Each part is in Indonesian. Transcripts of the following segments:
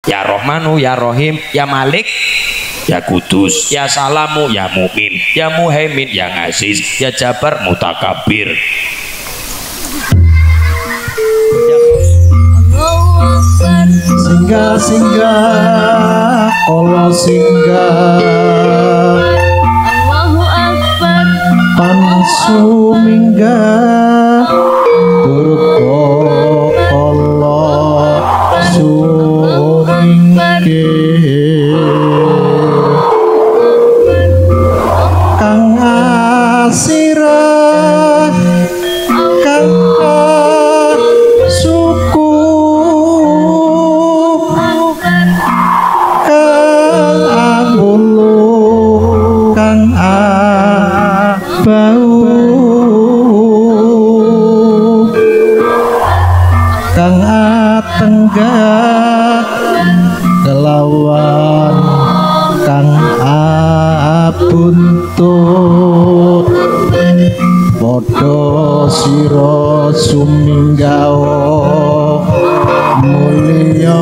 Ya Rahmanu, ya Rahim, ya Malik, ya Kudus, ya Salamu, ya Mumin, ya Muhaimin, ya Aziz, ya Jabar, Mutakabir. Singgah singgah, Allah singgah, Allahu Akbar, pansu minggah, turut Allah sumingkir, kang asirah, kang suku, kang angulu, kang bau, kang atenggak, kelawan kang abuntut, padha sira suminggawa mulya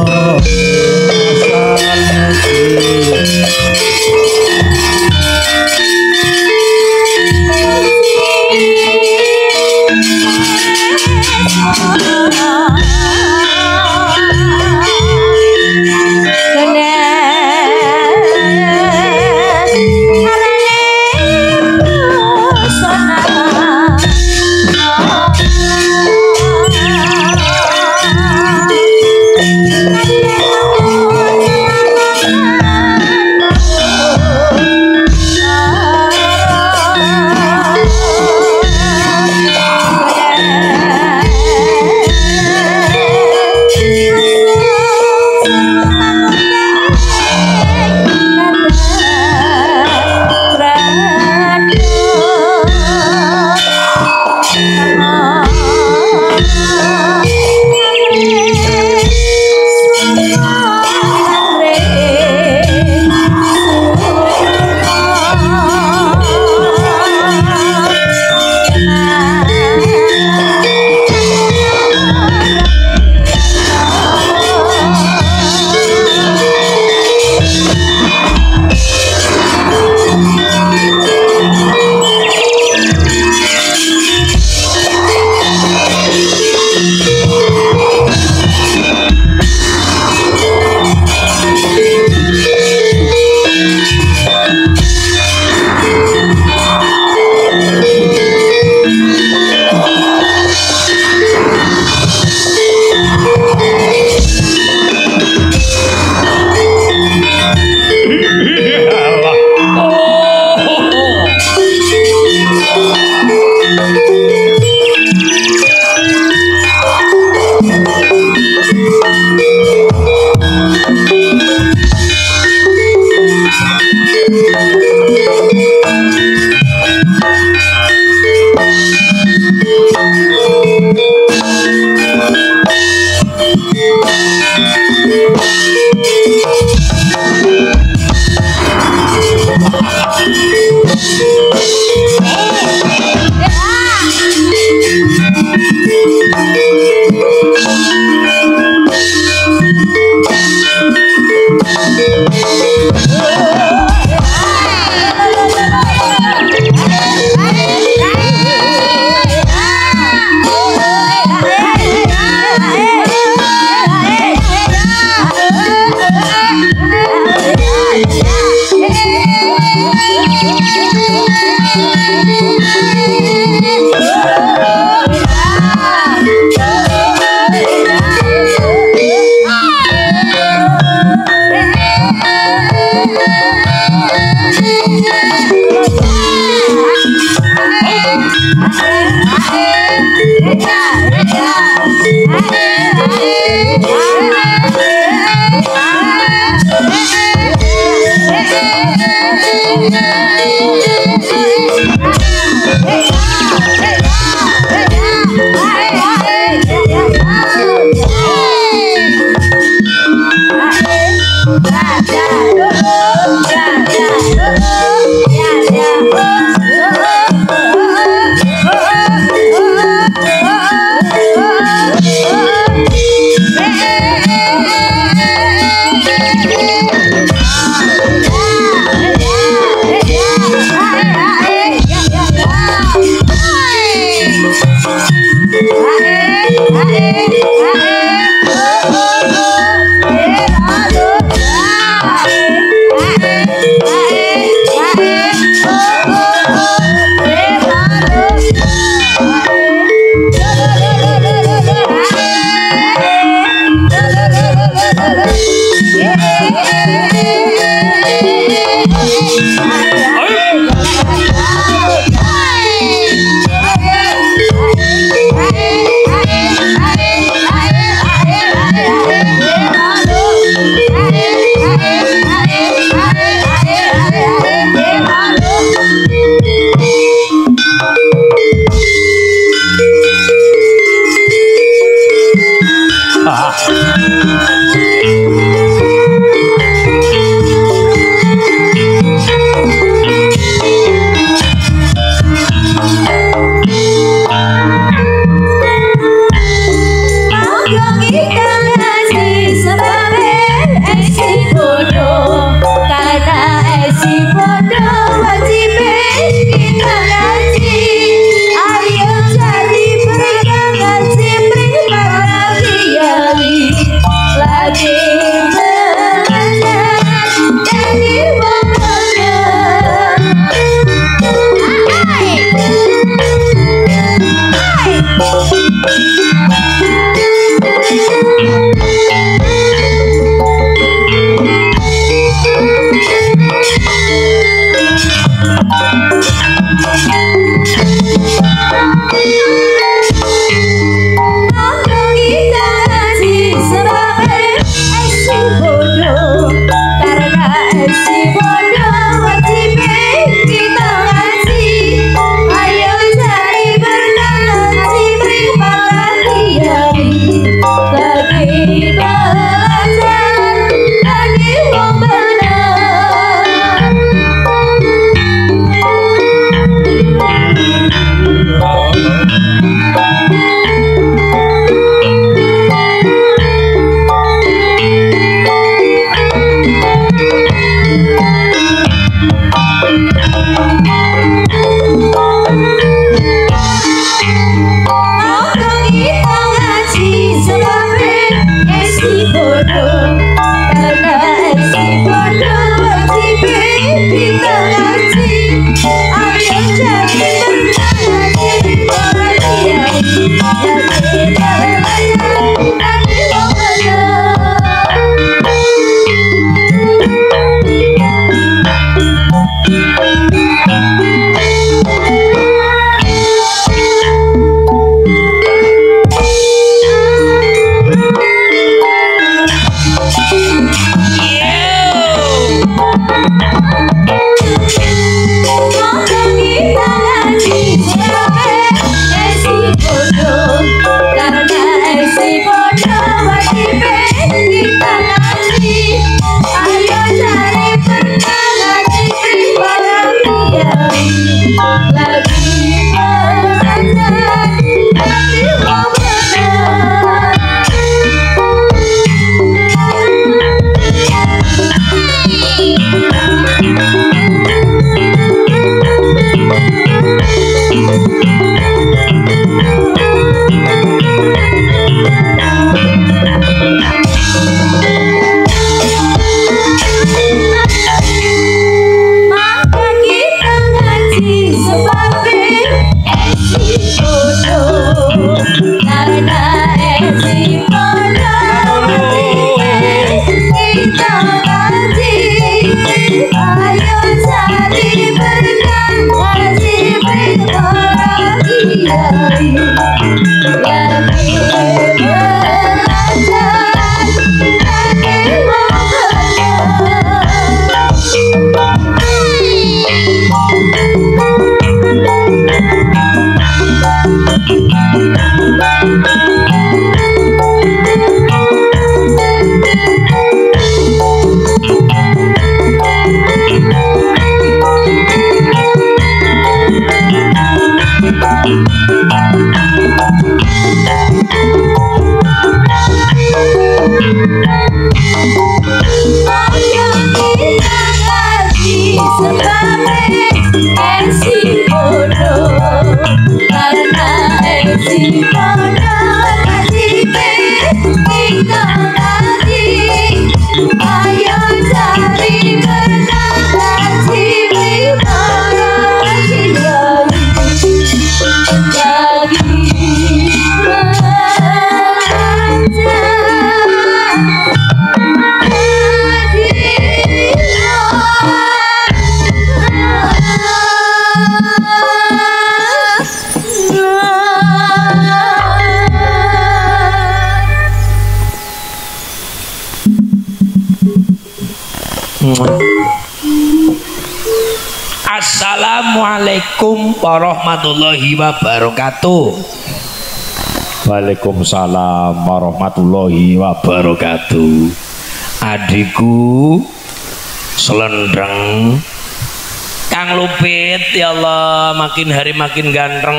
Assalamualaikum warahmatullahi wabarakatuh. Waalaikumsalam warahmatullahi wabarakatuh. Adikku selendreng Kang Lupit, ya Allah, makin hari makin ganteng.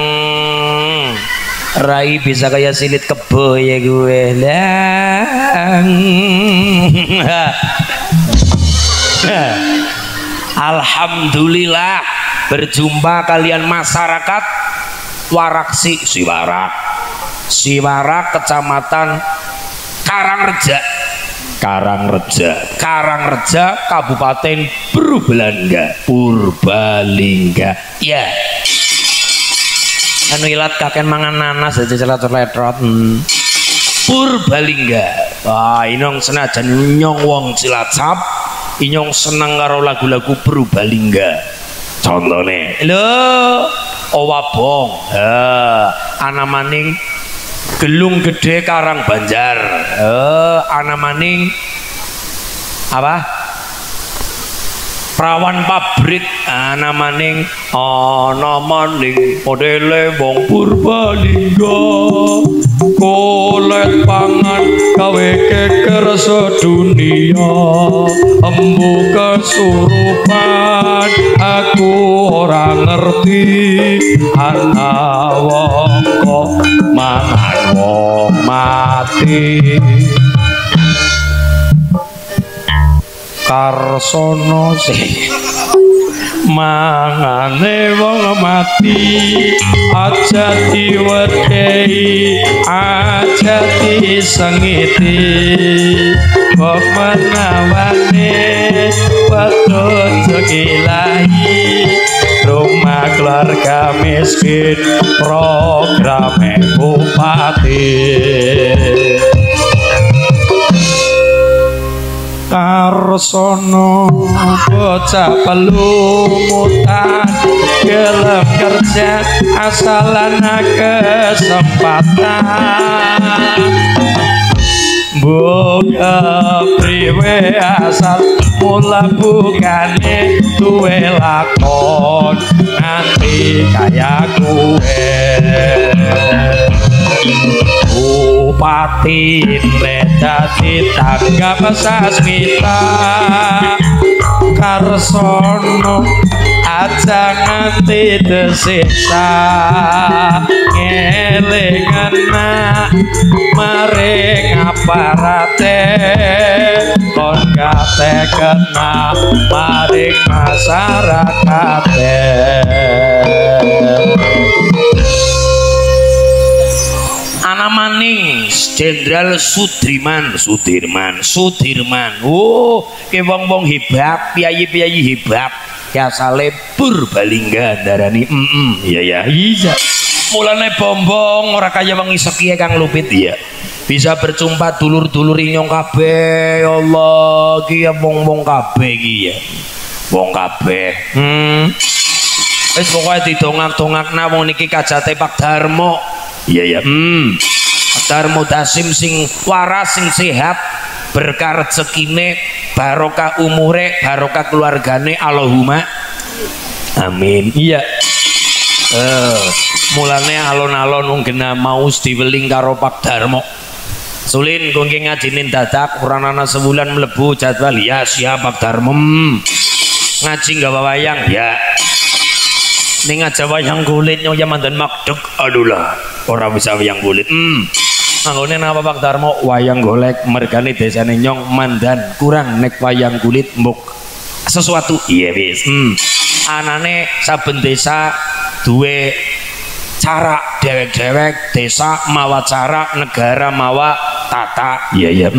Rai bisa kayak silit kebo ya gue lah. Alhamdulillah berjumpa kalian masyarakat Waraksi Siwarak Kecamatan Karangreja Kabupaten Purbalingga ya. Anu ilat kakek mangan nanas aja celat-celat Purbalingga. Wah, inong senajan nyong wong Cilacap, inyong seneng karo lagu-lagu Purbalingga. Contohnya lho Owabong, ana maning Gelung Gede Karang Banjar, ana maning apa? Prawan Pabrik, ana maning modele wong Purbalingga. Kolet pangan gawe keker sedunia, embu kesurupan aku ora ngerti. Ana wong kok mangan wong mati. Karsono sih mangane wong mati, aja diwedehi, aja disengiti. Kok menawane wedhus ilahi, rumah keluarga miskin, programe bupati. Karsono bocah pelumutan, gelem kerja asalana kesempatan. Buka priwe asal mula bukane duwe lakon nanti kaya gue. Bupati dadi tanggap sasmita. Karsono aja nganti disiksa, ngelingena maring aparate, kon kate kena maring masyarakat. Ana maning Jenderal Sudirman. Oh, ke wong-wong hebat, piyayi-piyayi hebat. Ya asale Purbalingga darani. Iya. Mulane bombong ora kaya wong iso kiye Kang Lupit ya. Bisa berjumpa dulur-dulur inyong kabeh. Ya Allah, ki ya wong-wong kabeh iki ya. Wong kabeh. Wis pokoke didongak-dongakna wong niki kajate Pak Darmo. Iya. Darmo Dasim sing waras, sing sehat, berkah rezekine, barokah umure, barokah keluargane, Allahumma amin. Iya. Mulane alon-alon wong gena mau diweling karo Pak Darmo. Sulin kongke ngajinin dadak ora ana sebulan mlebu jadwal. Ya siap Pak Darmo. Ngaji gawa wayang ya. Ning aja wayang kulit nyonya mandan makduk. Aduh lah, ora bisa wayang kulit. Anggone napa Pak Darmo wayang golek mergane desane nyong mandan kurang nek wayang kulit mbok sesuatu. Iya wis. Anane saben desa duwe cara, dewek-dewek desa mawa cara, negara mawa tata. Iya.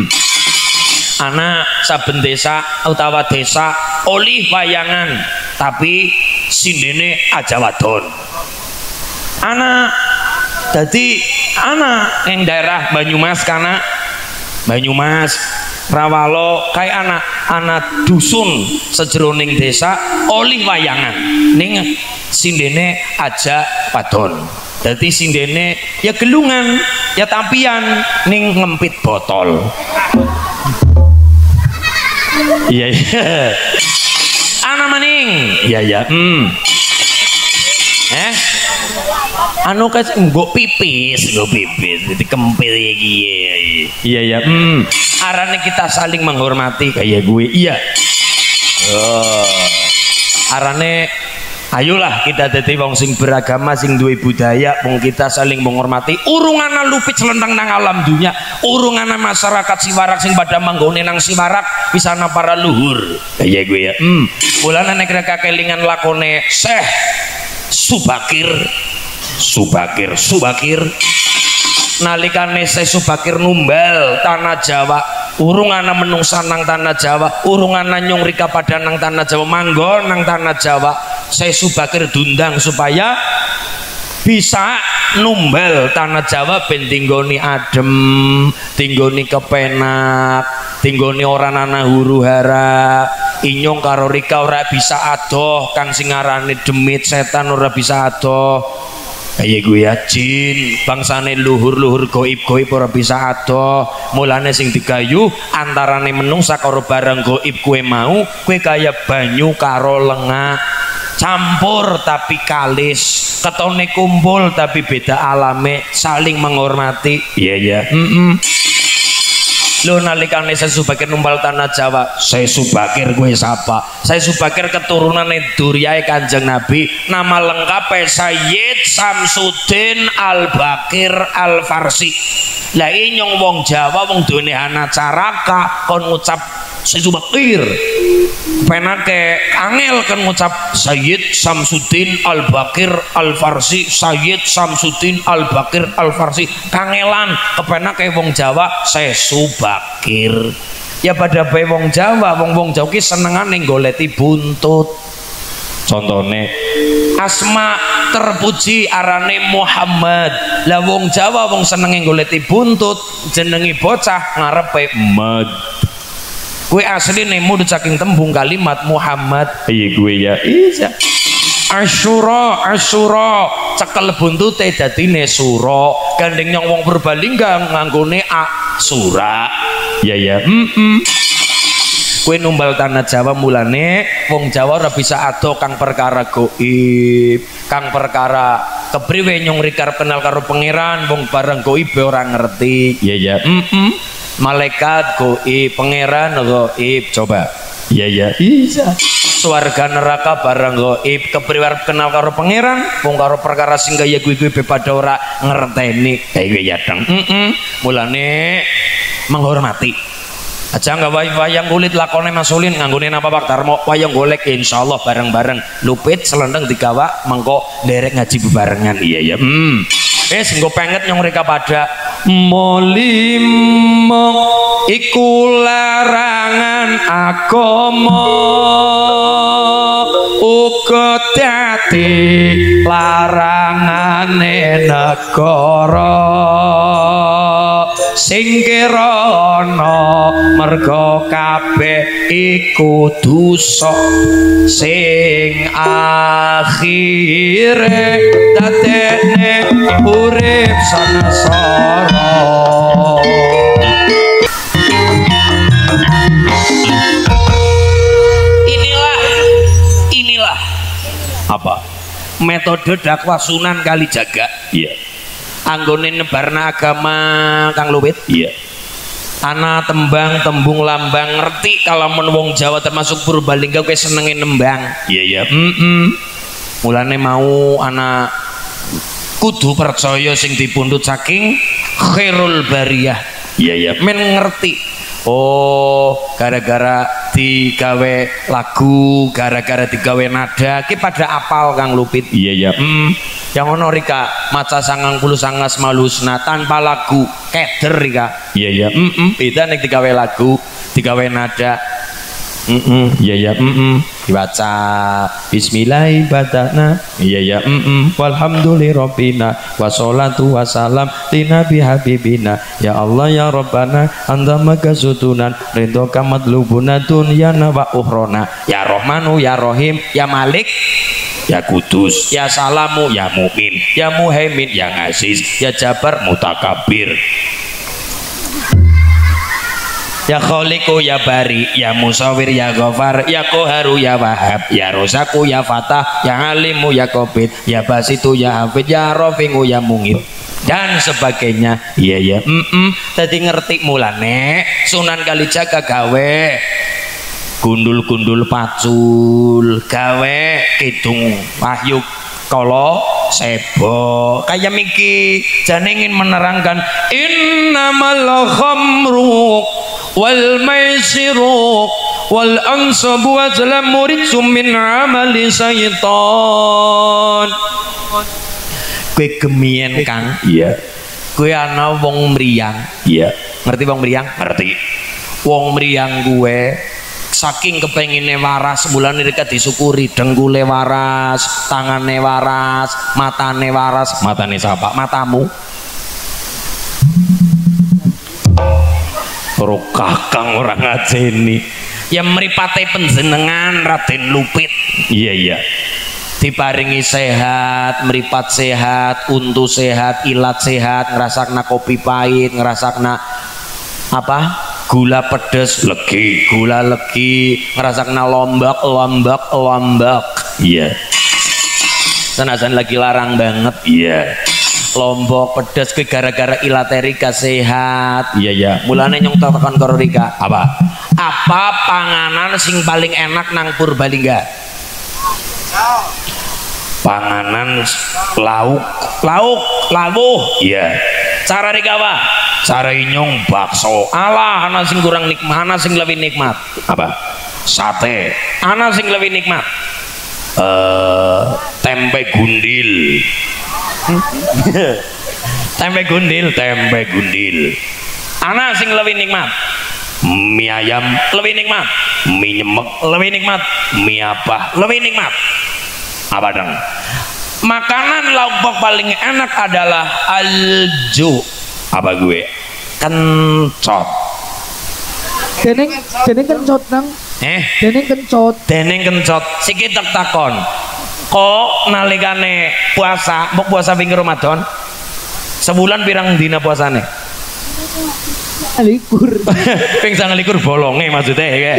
Ana saben desa utawa desa olih wayangan tapi sindene aja wadon. Ana dadi ana ing daerah Banyumas kana Banyumas Rawalo kayak anak dusun sejroning desa olih wayangan ning sindene aja wadon. Dadi sindene ya gelungan ya tampian ning ngempit botol. Iya iya. Ana maning. Iya iya. Anu kas nggo pipis. Jadi kempil iki. Iya iya. Arane kita saling menghormati kayak gue. Iya. Arane ayolah kita dadi wong sing beragama sing duwe budaya, wong kita saling menghormati. Urungana lupit selentang nang alam dunya, urungana masyarakat Siwarak sing pada manggone nang Siwarak pisana para luhur. Kayak gue ya. Mulane nek kelingan lakone Syekh Subakir nalikane Syekh Subakir numbal tanah Jawa, urung ana menungsa nang tanah Jawa, urung ana nyung rika pada nang tanah Jawa, manggon nang tanah Jawa. Syekh Subakir dundang supaya bisa numbal tanah Jawa ben tinggoni adem, tinggoni kepenak, tinggoni orang ana huru-hara. Inyong karo rika ora bisa adoh, kang sing arane demit setan ora bisa adoh. Kayak gue ya jin bangsane luhur-luhur goib-goib ora bisa adoh. Mulane sing digayu antarane menungsa karo barang goib kue mau kue kaya banyu karo lenga, campur tapi kalis, ketone kumpul tapi beda alame, saling menghormati. Iya ya. Lo nalikane Syekh Subakir numbal tanah Jawa, Syekh Subakir gue sapa? Syekh Subakir keturunan Duriyae Kanjeng Nabi, nama lengkapnya Sayyid Samsudin Al-Bakir Al-Farsi. Lah nyong wong Jawa wong duwe anacaraka kon ngucap Syekh Subakir, penake angel kan ngucap Sayyid Samsudin Al-Bakir Al-Farsi, Sayyid Samsudin Al-Bakir Al-Farsi, kangelan kepenake wong Jawa Syekh Subakir. Ya pada bae wong Jawa, wong Jawa ki senengane goleti buntut. Contone asma terpuji arane Muhammad. Lah wong Jawa wong senenge goleti buntut, jenengi bocah ngarepe Mad. Kue asli nemu saking tembung kalimat Muhammad. Iya gue ya. Iya. Asyura cekel buntute dadine sura. Gandeng nyong wong Purbalingga nganggone Aksura. Ya ya. Kue numbal tanah Jawa mulane wong Jawa ora bisa adoh kang perkara goib, kang perkara kepriwe nyong rikar kenal karo pangeran, wong bareng goib ora ngerti. Ya ya. Malaikat goib, pangeran goib, coba. Iya ya. Iya. Swarga neraka barang goib, kepriwe kenal karo pangeran, wong karo perkara sing kaya gue pada ora ngerteni. Kayak ya dong. Mulane menghormati. Aja nggak wayang kulit lakone masulin nganggone napa Pak Darmo wayang golek insyaallah bareng-bareng lupit selendeng digawa mengko derek ngaji bebarengan. Iya ya. Nggo penget nyong reka pada molimo iku larangan agama uga dadi larangane negara sing kirana merga kabeh iku dosa sing akhire dadene urip sangsara. Inilah apa metode dakwah Sunan Kalijaga. Iya. Anggone nebarna agama Kang Luwit. Iya. Ana tembang tembung lambang ngerti kalau wong Jawa termasuk Purbalingga kowe senenge nembang. Iya ya. Mulane mau ana kudu percaya sing dipundhut saking khairul bariyah. Iya ya. Men ngerti. Oh, gara-gara digawe lagu, gara-gara digawe nada, ki pada apal Kang Lupit. Iya ya. Yang ono rika maca 99 Asmaul Husna tanpa lagu, keder rika. Iya ya. Beda nek digawe lagu, digawe nada. Iya ya. Dibaca Bismillahirrahmanirrahim. Iya ya. Walhamdulillahirobbilalamin wassalatu wassalam li nabi habibina ya Allah ya Rabbana anta magasutunan ridho kamadlubuna dunyana wa ukhrona ya Rahmanu ya Rahim ya Malik ya Kudus ya Salamu ya Mu'min ya Muhaimin ya Aziz ya Jabar Mutakabir. Ya Khaliqu ya Bari ya Musawwir ya Ghafar ya Qaharu ya Wahhab ya Razaku ya Fatah ya Alimu ya Qabid ya Basitu ya Hafid ya Rafi'u ya Mungit dan sebagainya. Iya ya. Tadi ngerti mulane Sunan Kalijaga gawe gundul-gundul pacul, gawe kidung Wahyu Kala Seba kayak miki jane ingin menerangkan innamal khamru wal maisiru wal ansabu wa zalamu rijsum min amali syaitan. Kowe gemien Kang. Iya. Kowe ana wong mriyang. Iya. Ngerti wong mriyang? Ngerti. Wong mriyang kuwe saking kepengine waras bulan mereka disyukuri dengkule waras, tangane waras, matane waras. Matane siapa? Matamu. Karo kakang orang ngajeni. Ya mripate panjenengan Raden Lupit. Iya iya. Diparingi sehat, meripat sehat, untu sehat, ilat sehat, ngerasakna kopi pahit, ngerasakna apa? Gula pedes legi, gula legi, ngerasakna lombak. Iya. Senajan lagi larang banget. Iya. Lombok pedes ke gara-gara ilaterika sehat. Iya iya. Mulane nyong tekan karo Rika. Apa? Apa panganan sing paling enak nang Purbalingga? Panganan lauk. Lawuh. Iya. Cara Rika apa? Cara inyong bakso. Alah, ana sing kurang nikmat, ana sing lebih nikmat. Apa? Sate. Ana sing lebih nikmat. Tempe gundil. Tempe gundil. Ana sing lebih nikmat. Mie ayam Lebih nikmat. mie nyemek Lebih nikmat. mie apa? Lebih nikmat. Apa dong? Makanan lauk paling enak adalah alju. Apa gue? Kencot. Deneng kencot nang. Deneng kencot. Deneng kencot. Siki tak takon. Kok nalikane puasa, mbok puasa pinggir Ramadan? Sebulan pirang dina puasane? Likur. Ping 29 bolonge maksudnya ya.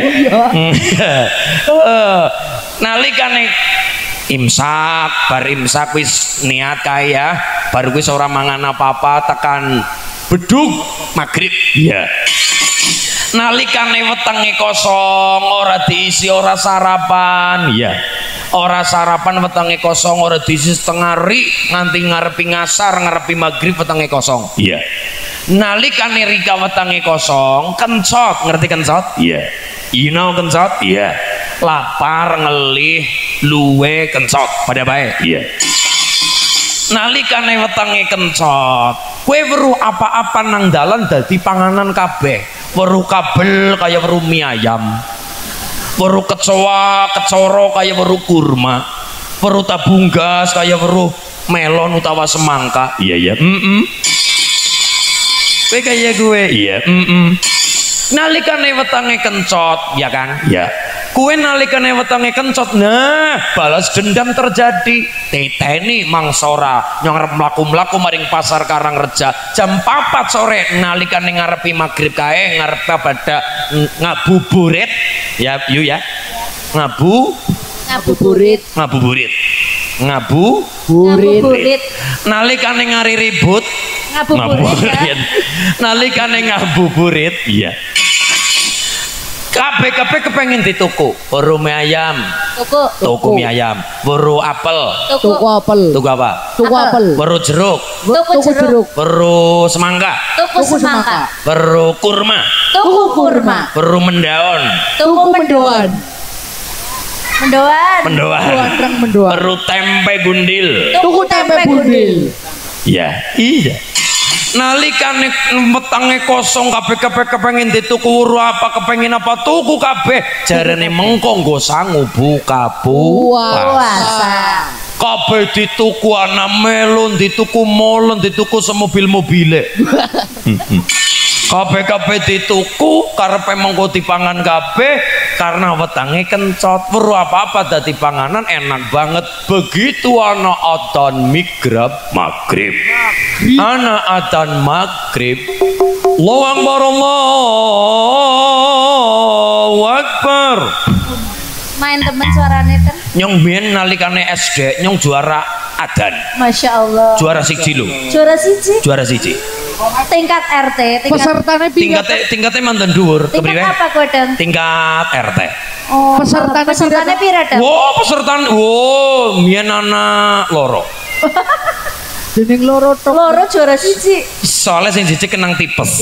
Nalikane imsak, bar imsak wis niat kaya, baru wis ora mangan apa-apa tekan bedug maghrib. Iya. Nalikane wetenge kosong ora diisi ora sarapan. Iya. Ora sarapan wetenge kosong ora diisi setengah ri nganti ngarepi ngasar ngarepi maghrib wetenge kosong. Iya. Nalikane Rika wetenge kosong kencot, ngerti kencot? Iya. You know kencot? Iya. Lapar ngelih luwe kencot pada baik. Iya. Nalikane wetenge kencot kowe weruh apa-apa nang dalan dadi panganan kabeh. Weruh kabel kaya weruh mie ayam, weruh kecoa kecoro kaya weruh kurma, weruh tabung gas kaya weruh melon utawa semangka. Iya iya. Kowe kaya gue. Iya. Nalikane wetenge kencot ya kan? Iya. Kue nalikane wetenge kencot, nah balas dendam terjadi. Titeni mangsora nyong mlaku-mlaku maring pasar Karangreja jam 4 sore nalikane ngarepi maghrib kae ngarep pada ngabuburit ya yu ya. Ngabuburit. Nalikane ngari ribut Ngabuburit. Nalikane ngabuburit. Iya. Kabeh kepengin dituku. Weruh mie ayam. Tuku mie ayam. Weruh apel. Tuku apel. Tuku apa? Tuku apel. Weruh jeruk. Tuku jeruk. Weruh semangka. Tuku semangka. Weruh kurma. Tuku kurma. Weruh mendaun. Tuku mendoan. Mendoan. Weruh tempe gundil. Tuku tempe gundil. Iya. Iya. Nalikane wetenge kosong kabeh kepengin dituku weruh apa kepengin apa tuku kabeh jarene mengko nggo sangu buka Puasa. kabeh dituku ana melon dituku molen dituku semobil-mobile kabeh dituku karepe mengko dipangan kabeh karena wetange kencot. Weruh apa-apa dadi panganan enak banget. Begitu ana adzan maghrib. Ana adzan maghrib. Allahu akbar, Allahu akbar. Main temen suarane ten. Nyong biyen nalikane SD nyong juara adzan. Masya Allah. Juara siji lho. Juara siji. Tingkat RT. Pesertane pingat. Tingkatnya mantan dhuwur. Tingkat apa kue den? Tingkat RT. Oh, Pesertane pira den? Wow, pesertaan. Wow, mien anak loro. Dening loro tok. Loro juara siji. Soalnya sing siji kenang tipes.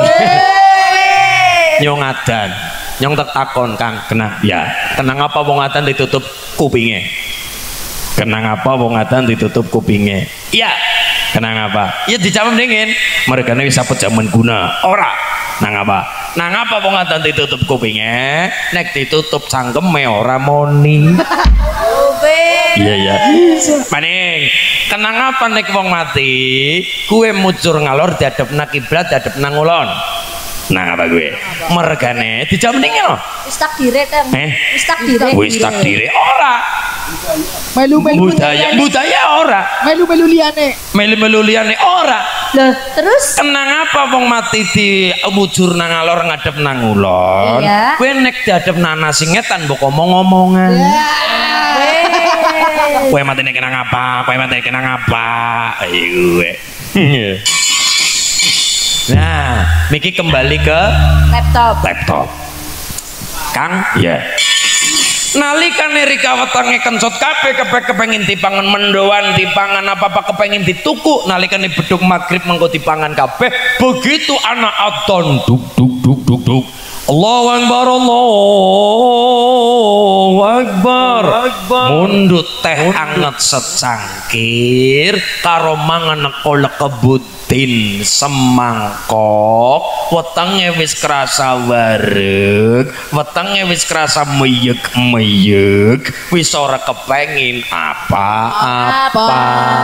Nyong adan. Nyong tak takon Kang, kenang ya. Kenang apa wong adan ditutup kupinge? Kenang apa wong adan ditutup kupinge? Iya. Kenang apa? Ya dijawab dingin. Mereka ini bisa zaman guna. Ora. Nang apa? Nang apa wong adan ditutup kupinge? Nek ditutup cangkeme ora moni. Iya ya. Maning. Kenang apa nek wong mati? Kue mucur ngalor diadep nang kiblat, diadep nang ngulon. Nang apa gue? Mergane dijawab dingin loh. Wis takdire ten. Wis takdire. Wis takdire ora. Melu-melu budaya ora. Melu-melu liyane. Melu-melu liyane ora. Lah, terus Kenang apa wong mati di mujur nang alor ngadep nang ulon. Iya. Kowe nek diadep nang nasi ngetan mbok omong-omongan. Kowe matine kenang apa? Kowe matine kenang apa? Ayo kowe. Nah, Miki kembali ke laptop. Kang, ya. Nalikane rika wetange kencot kabeh kepengin dipangan mendoan, dipangan apa-apa kepengin dituku, nalikane beduk maghrib mengko dipangan kabeh. Begitu anak adzan duk. Allahu akbar, Allahu akbar. Mundut teh anget secangkir karo mangan kolak kebutin semangkok. Wetenge wis kerasa wareg, wetenge wis kerasa meyek, wis ora kepengin apa-apa.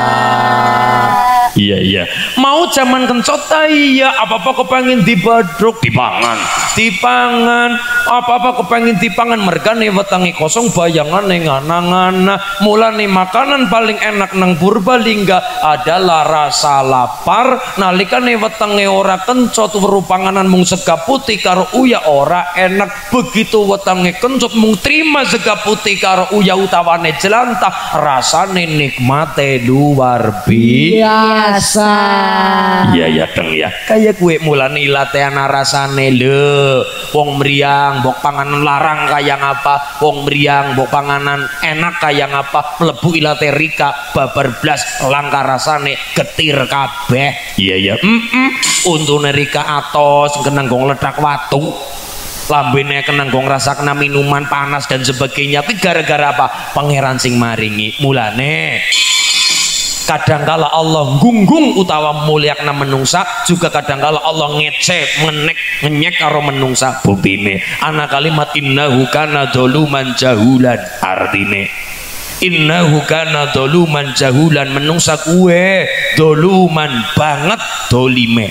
Iya. Mau zaman kencot ta iya, apa-apa kepengin dibadruk dipangan. Apa-apa kepengin dipangan mergane wetenge kosong bayangane ngana-ngana. Mulane makanan paling enak nang Purbalingga adalah rasa lapar. Nalikane wetenge ora kencot weruh panganan mung sega putih karo uya ora enak. Begitu wetenge kencot mung terima sega putih karo uya utawane jelantah, rasane nikmate luar biasa. Iya Deng ya. Kayak gue mulane ilate ana rasane lho. Wong meriang mbok panganan larang kaya ngapa, wong meriang mbok panganan enak kaya ngapa, mlebu ilate rika babar blas langka rasane getir kabeh. Iya. Untune rika atos kenang gong ledak watu. Lambene kenang gong rasa kena minuman panas dan sebagainya. Tapi gara-gara apa? Pangeran sing maringi. Mulane kadangkala Allah gunggung utawa mulyakna menungsa, juga kadangkala Allah ngecek ngenyek karo menungsa. Buktine ana kalimat innahu kana dzaluman jahulan, artine innahu kana dzaluman jahulan, menungsa kuwe dzaluman banget dolime,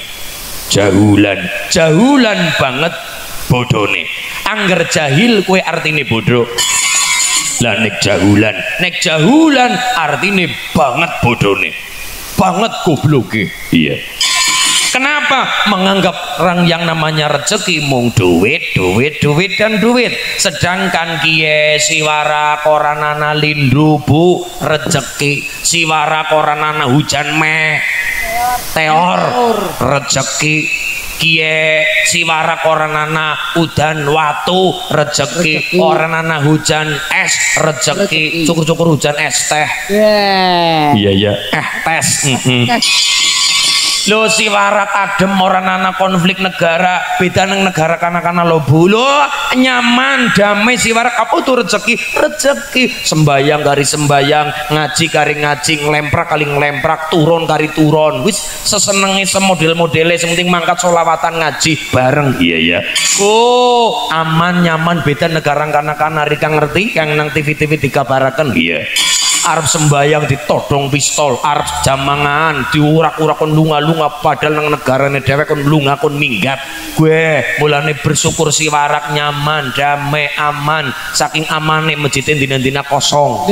jahulan banget bodone. Angger jahil kuwe artine bodoh. Lah nek jahulan artine banget bodone, banget gobloke. Iya. Kenapa? Menganggap orang yang namanya rezeki mung duit dan duit. Sedangkan kiye siwara koranana lindu bu rezeki, siwara koranana hujan teor rezeki. Kie siwara koranana udan watu rezeki, koranana hujan es rezeki, cukur hujan es teh. Iya tes. Lo siwara adem oranana konflik negara, beda neng negara kana lobu lo nyaman damai siwara kaputu rezeki sembayang kari sembayang, ngaji kari ngaji, ngelemprak kali ngelemprak, turun kari turun, wis sesenengi semodel-modele sementing mangkat solawatan ngaji bareng. Iya oh aman nyaman, beda negara kana rika ngerti yang nang TV dikabarakan. Iya arep sembayang ditodong pistol, arep jamangan diurak-urak kon lunga-lunga padahal nang negarane dhewe kon lunga kon minggat. Gue mulane bersyukur siwarak nyaman, damai, aman, saking amane masjid dina-dina kosong.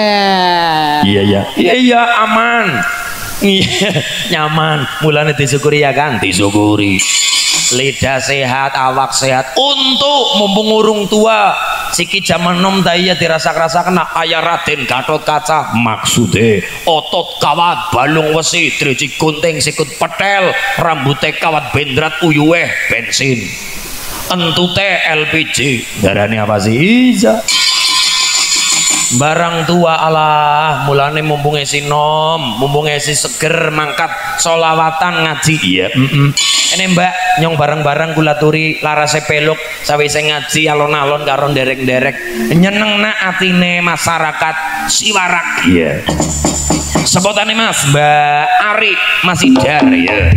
Iya aman. Iya nyaman, mulane disyukuri ya kan, disyukuri. Lidah sehat, awak sehat, untuk mumpung urung tua siki zaman nom daya dirasa-rasa kena ayah Raden Gatot Kaca maksude otot kawat balung wesi driji gunting sikut petel rambutnya kawat bendrat uyueh bensin entute LPG darahnya apa sih Iza barang tua Allah mulane mumpung esi nom mumpung esi seger mangkat solawatan ngaji iya ini mbak nyong bareng-bareng kula turi larase peluk sawise ngaji alon-alon karo derek-derek nyeneng nak atine masyarakat Siwarak iya sebotane mas Mbak Ari masih dar ya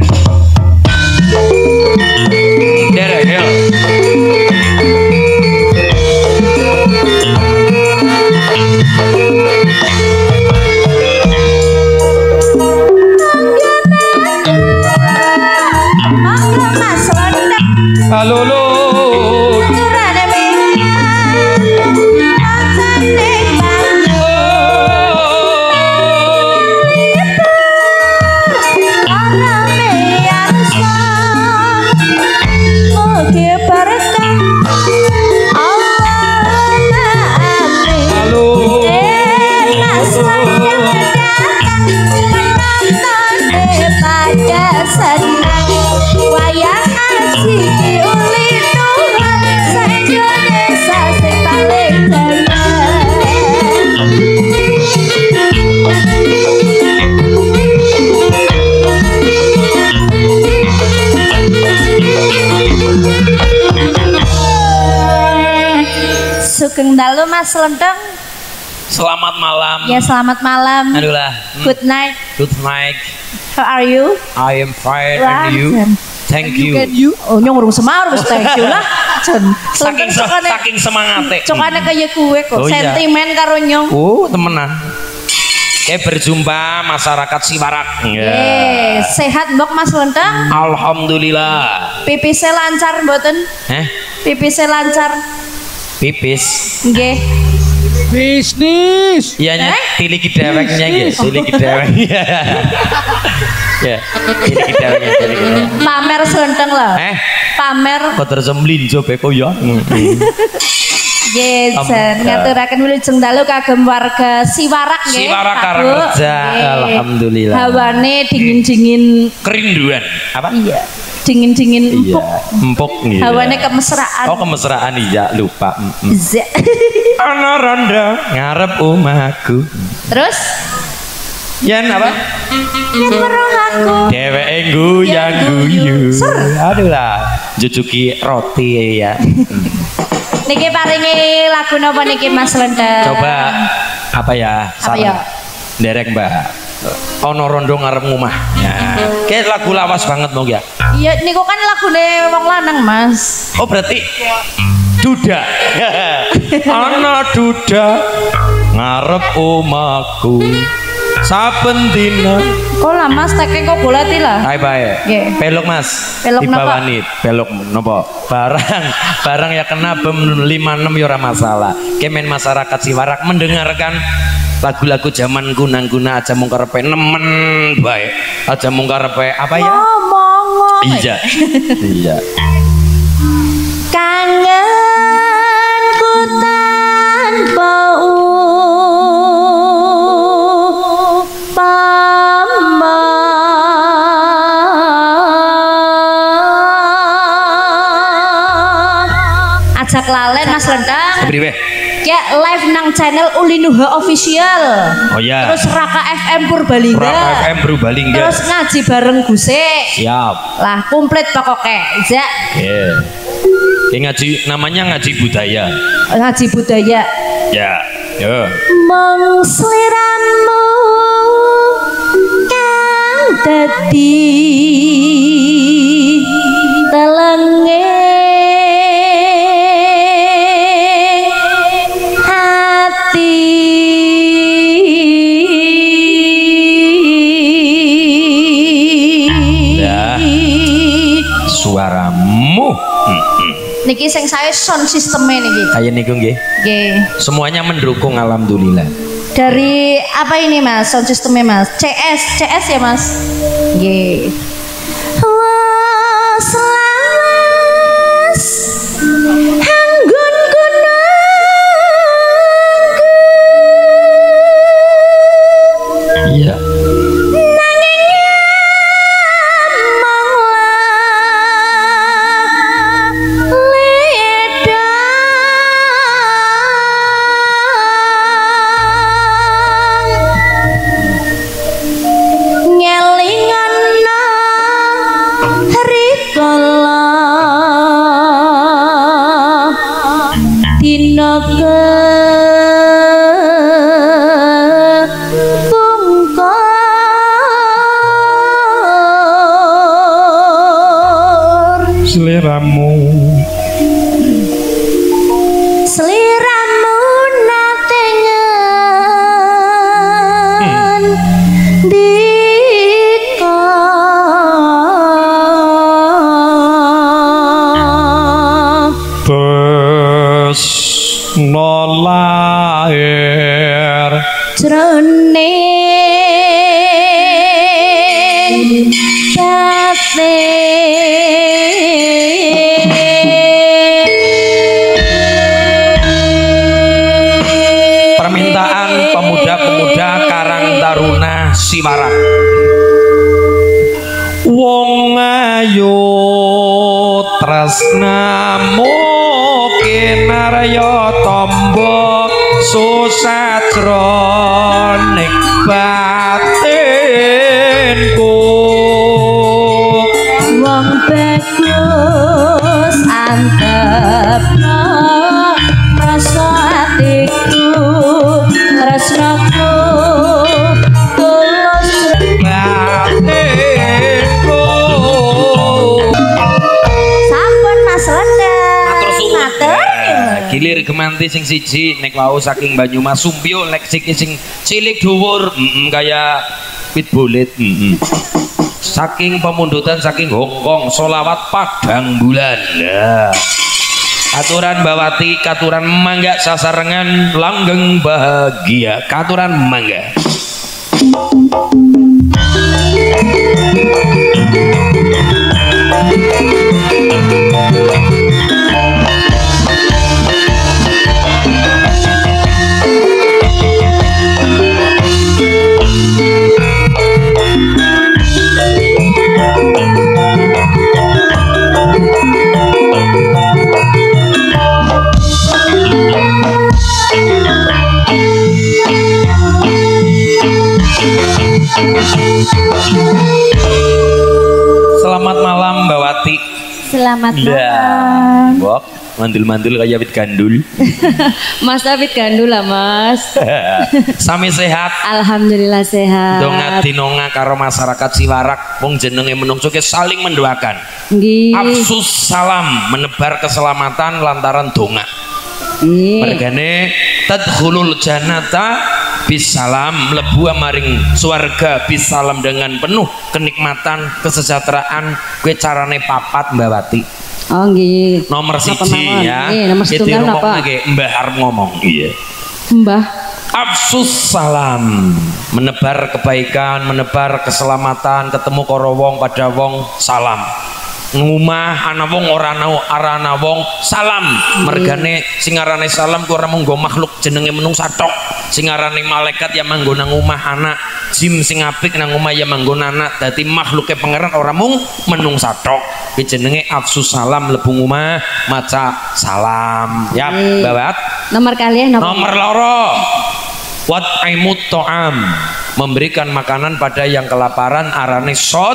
derek ya halo lo Sugeng dalu Mas Lenteng. Selamat malam. Ya selamat malam. Adulah. Good night. Good night. How are you? I am fine Wah, and you. Thank you. Oh nyong urung semar wis thank you lah. Saking semangate. Cokane kaya kue kok. Oh, iya. Sentimen karo nyong. Temenan. Berjumpa masyarakat Siwarak. Sehat mbok Mas Lenteng? Alhamdulillah. Pipis lancar mboten? Pipis lancar. Pipis. Nggih. Bisnis. Iya nya tiliki dheweknya nggih, tiliki dhewek. Ya, tiliki dheweknya. Pamer Lenteng lho. Pamer. Kok terus mlinjo beko ya. Nggih, ngaturaken wilujeng dalu kagem warga Siwarak nggih. Siwarak Karangreja. Alhamdulillah. Hawane dingin-dingin kerinduan. Apa? Iya. Dingin-dingin empuk. Empuk nggih. Hawane kemesraan. Oh, kemesraan iya lupa. Zek. Ana ronda ngarep omahku. Terus? Yen apa? Yen weruh aku. Dheweke guyang-guyu. Aduh lah, jujuki roti ya. Niki paringi lagu napa niki Mas Lenteng? Coba apa ya? Apa ya? Derek Mbak. Ono rondo ngarep ngomah. Ya. Kayak lagu lawas banget mau ya. Iya, niku kan lagune wong lanang, Mas. Oh, berarti duda. Ana duda ngarep omahku. Saben dina. Kok lah Mas teke kok golati lah. Hai bae. Peluk Mas. Peluk dibawani. Peluk nopo? Barang ya kena bem 56 ya ora masalah. Kemen masyarakat Siwarak mendengarkan lagu-lagu zaman guna-guna aja mung karepe nemen bae. Aja mung karepe apa ya? Ngomong. Iya. Iya. Kangenku tanpa ajak lalen Mas Lenteng. Priwe? Ya live nang channel Ulinuha Official. Oh ya. Terus Raka FM Purbalingga. Raka FM Purbalingga. Terus ngaji bareng Gusik. Siap. Lah komplit pokoknya. Ja. Ngaji namanya ngaji budaya. Ngaji budaya. Ya. Yo. Mong sliramu kang dadi telenge hati Niki sing saya sound sistemnya niki. Kayak niku nggih. Nggih. Semuanya mendukung alhamdulillah. Dari apa ini Mas? Sound sistemnya Mas? CS ya Mas? Nggih. Wah, selawas anggun gunungku. Iya. Seliramu natengan dika Bes nolair jroning permintaan pemuda-pemuda Karang Taruna Siwarak. Wong ayu tresnamu kinarya tamba susajroning batinku. wong bagus antepno rasa atiku tresnaku tulus batinku. sampun Mas Lendang Matur suwun. matur Gilir gemanti sing siji nek wau saking Banyumas Sumpyo nek sing cilik dhuwur kaya pit bulit. Saking pemundutan saking Hongkong solawat Padang Bulan. Nah. Aturan Bawati katuran mangga sasarengan langgeng bahagia katuran mangga. Selamat malam Mbak Wati. selamat Ya, malam Bok, mandul-mandul kayak wit gandul. Mas David gandul lah Mas Sami sehat. alhamdulillah sehat Donga dinonga karo masyarakat Siwarak wong jenenge menungso ke saling mendoakan. nggih Afsus salam menebar keselamatan lantaran donga. nggih Mergane tadkhulul jannata bisalam mlebu maring swarga bisalam dengan penuh kenikmatan kesejahteraan kue carane papat Mbak Wati. oh nggih Nomor Napa siji mawon? ya. Nggih, nomor Kita setunggal ngomong napa? lagi Mbah Arep ngomong. Iya. Mbah Afsus salam menebar kebaikan, menebar keselamatan, ketemu karo wong pada wong salam. Ngumah ana wong ora ana wong salam. Mergane sing arane salam ku ora munggo makhluk jenenge menungsa tok. Sing arane malaikat ya manggo nang omah anak, jim sing apik nang omah ya manggo anak. Dadi makhluke pangeran ora mung menungsa tok. Ki jenenge afsus salam mlebu omah maca salam. Ya, Bawat. nomor kalian napa? Nomor loro. Wat'imut ta'am, memberikan makanan pada yang kelaparan arane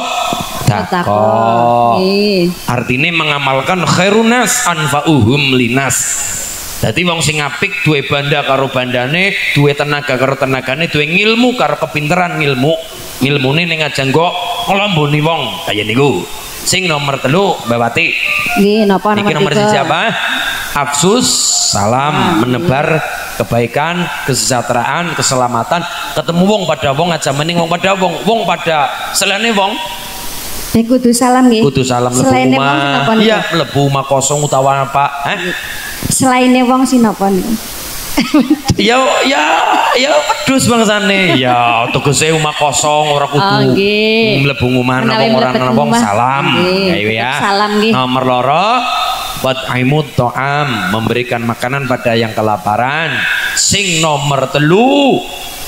sedekah. Nggih. Artinya mengamalkan khairunas anfa'uhum linas. Jadi wong sing apik duwe banda karo bandane, duwe tenaga karo tenagane, duwe ngilmu karo kepinteran ngilmune ning aja kok nglomboni wong kaya niku. Sing nomor 3 Mbak Wati. Nggih, napa Niki nomor siapa? Afsus salam menebar kebaikan, kesejahteraan, keselamatan, ketemu wong pada wong aja mending wong pada wong pada selane wong Kudu salam nggih. Kudu salam mlebu Selain wong omah. sinapa niku? Iya, mlebu omah kosong utawa apa? Selain wong sinapa niku? Ya pedus bangsane. Ya tegese omah kosong ora kudu. Oh, nggih. Mlebu omah Menawi ora mlebet wong omah. salam. Nggih, Ya. salam nggih. Nomor loro buat aimut to'am, memberikan makanan pada yang kelaparan. Sing nomor telu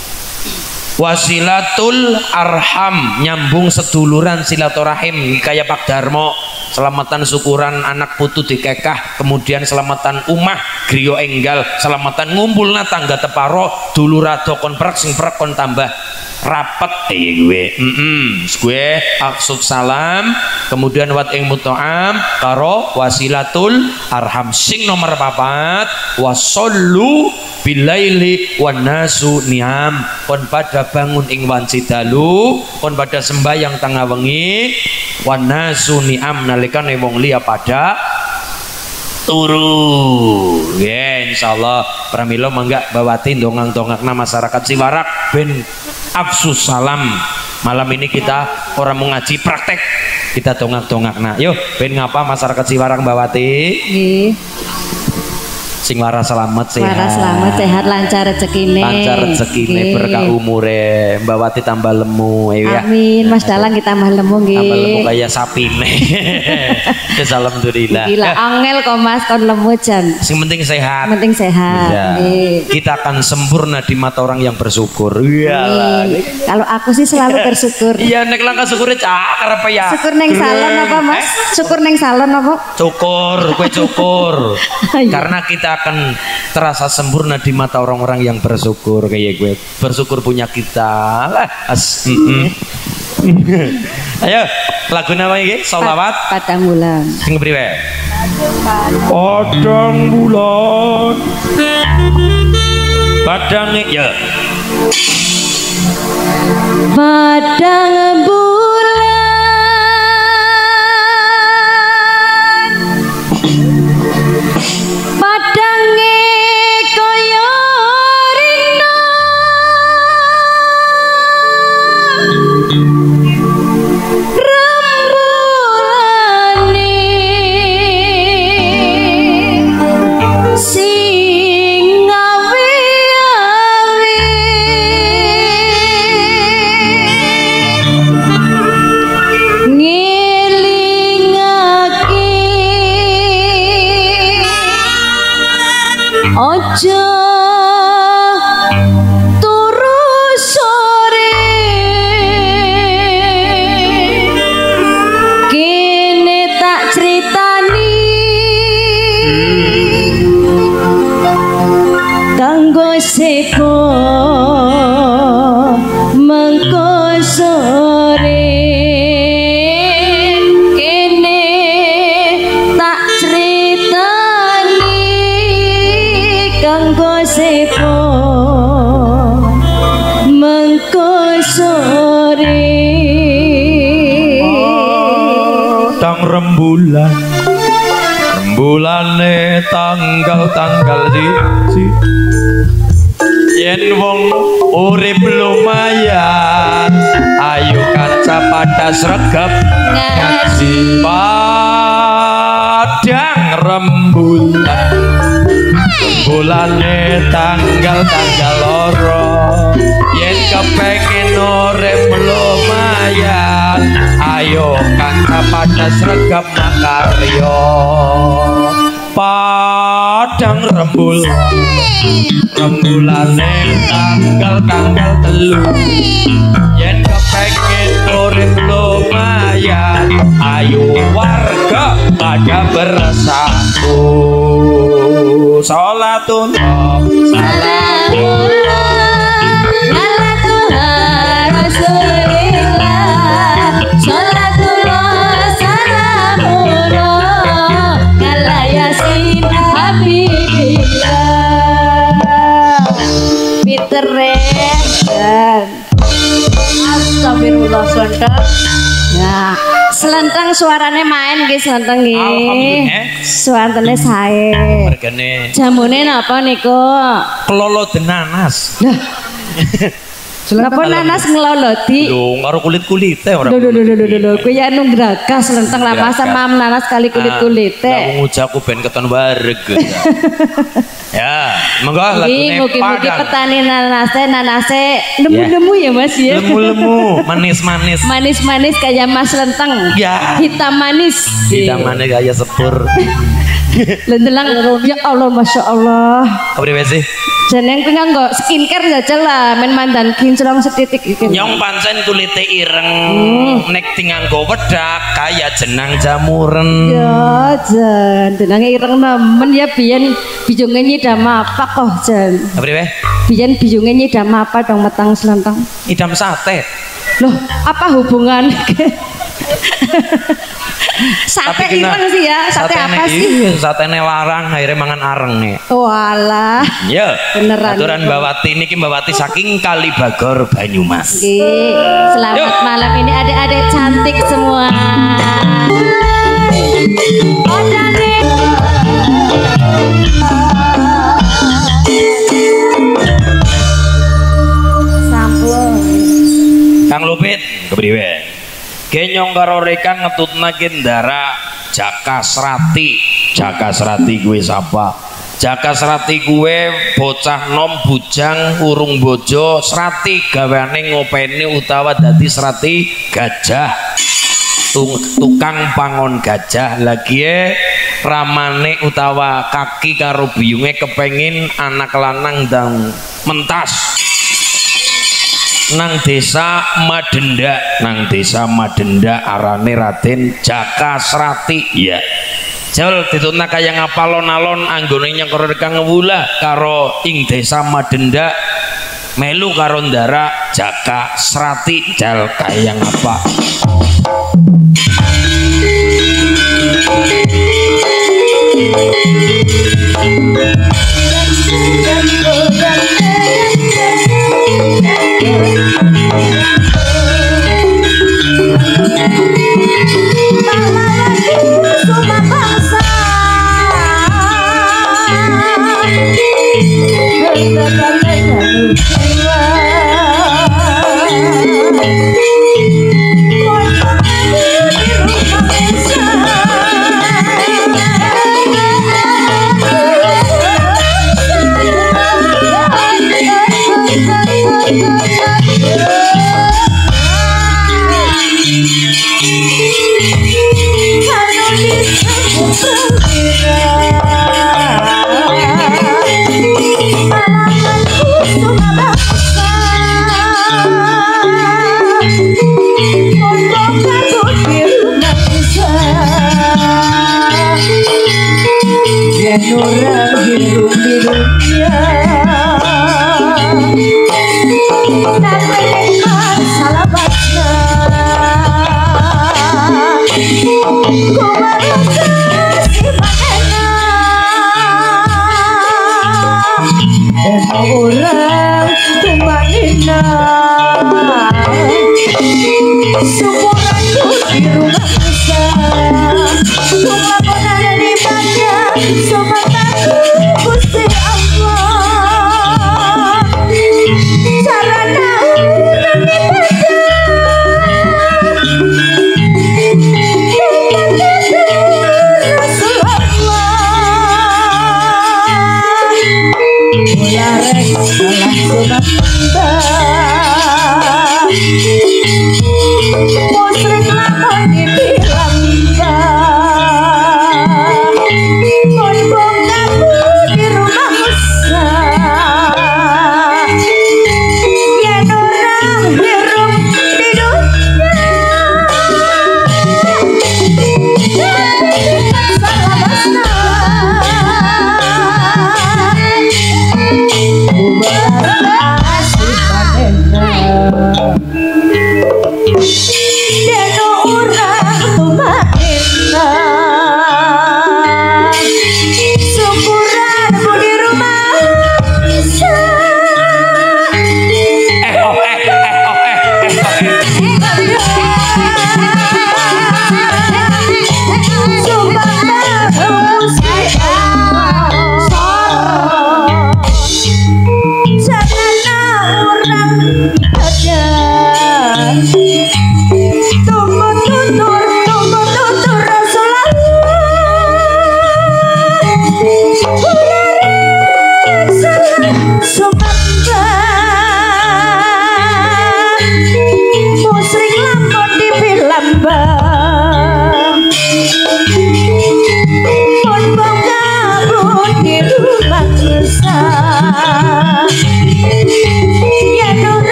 wasilatul arham, nyambung seduluran silaturahim kayak Pak Darmo. Selamatan syukuran anak putu dikekah, kemudian selamatan umah griyo enggal, selamatan ngumpulna tangga teparo dulu rado kon perak sing perak kon tambah rapet gue aksub salam, kemudian wat ing muto'am karo wasilatul arham. Sing nomor papat wasollu bilaili wan nasu niam, kon pada bangun ing wanci dalu, kon pada sembahyang tengah wengi, wan nasu niam nalikane wong liya pada turu. Ya insyaallah pramila mangga bawati dongang-dongakna masyarakat Siwarak ben afsus salam. Malam ini kita orang mengaji praktek, kita dongak-dongakna. Yuk ben ngapa masyarakat Siwarak bawati? Nggih. Sing waras selamat sehat. Waras selamat sehat lancar rezekine. Lancar rezekine, berkah umure, Mbak Wati tambah lemu ya. Amin, Mas Dalang kita tambah lemu nggih. Tambah lemu kayak sapine. Terus alhamdulillah. Gila angel kok Mas kon lemu jan. Sing penting sehat. Penting sehat. Ya. Nggih. Kita akan sempurna di mata orang yang bersyukur. Iyalah. Kalau aku sih selalu bersyukur. Iya nek langkah syukure cakar apa ya? Syukur neng salon apa Mas? Syukur neng salon apa? Cukur, kue cukur. Iya. Karena kita akan terasa sempurna di mata orang-orang yang bersyukur kayak gue. Bersyukur punya kita lah. Ayo, lagu nama ini sholawat Padang bulan. sing priwe? Padang bulan. Padang ya. Padang bulan padange kaya rina rembulane sing awi-awi ojo turu sore kene tak critani kanggo seko mengko sore kene tak critani kanggo sepo mengko sore Tang rembulan, rembulane tanggal-tanggal siji. Yen wong urip lumayan, ayo kaca pada sregep ngaji. Padang rembulan, bulannya tanggal-tanggal loro, yen kepengen urip lumayan, ayo kaca pada sregep makaryo. Padang rembulane tanggal-tanggal telu, yen kepengen urip lumayan, ayo warga pada bersatu. Sholatullah salamullah ala Tuhan Rasulillah sholatullah salamullah ala Yasin Habibillah Peter dan astagfirullah selentang. Nah, selentang suaranya main nggih selentang nggih. Alhamdulillah. Suarane sae. Regane Jamune napa niku? kelolo denanas. Lah, Napa nanas ngeloloti? Lho, karo kulit-kulite ora. Lho, kuwi anu gragas lenteng lah masa mam nanas kali kulit-kulite. Lah ngucapku ben keton wareg. Ya, monggo lagune mugi-mugi petani nanase lemu-lemu ya Mas ya. Lemu-lemu, manis-manis. Manis-manis kayak Mas Lenteng. Ya. Hitam manis. Hitam manis kayak sepur. Lentelang ya Allah Masya Allah. Apa sih? Jeneng kuwi nganggo skincare jajal lah men mandan kinclong setitik iki. Nyong pancen kulite ireng nek tinganggo wedak kaya jenang jamuren. Ya jan, jenenge ireng nemen ya biyen bijunge nyidam apa kok jan. Apa weh? Biyen bijunge nyidam apa dong metang selentang? Idam sate. Loh, apa hubungan? Sate ireng sih ya, sate apa sih? Satene larang akhirnya mangan areng nih. Walah. Ya. Beneran. Aturan Mbak Wati niki Mbak Wati saking Kalibagor Banyumas. Nggih. Selamat malam ini adik-adik cantik semua. Sampun. Kang Lupit, kepriwe? Genyong karo rekan ngetutna gendara Jaka Srati. Jaka Srati kuwi sapa? Jaka Srati kuwe bocah nom bujang urung bojo Srati gaweane ngopeni utawa dadi Srati gajah. Tukang pangon gajah lagi ramane utawa kaki karo biyunge kepengin anak lanang dan mentas nang desa Madenda arane Raden Jaka Srati ya jol ditutna kaya ngapalon-alon anggone nyengker kang ngewula karo ing desa Madenda melu karo ndara Jaka Srati jal kaya ngapa orang hidup-hidupnya dan menikmat salabatnya ku merasa si makanya dan orang tumanina sumuranku di rumah bisa cuma pernah di baca sobat aku Gusti Allah cara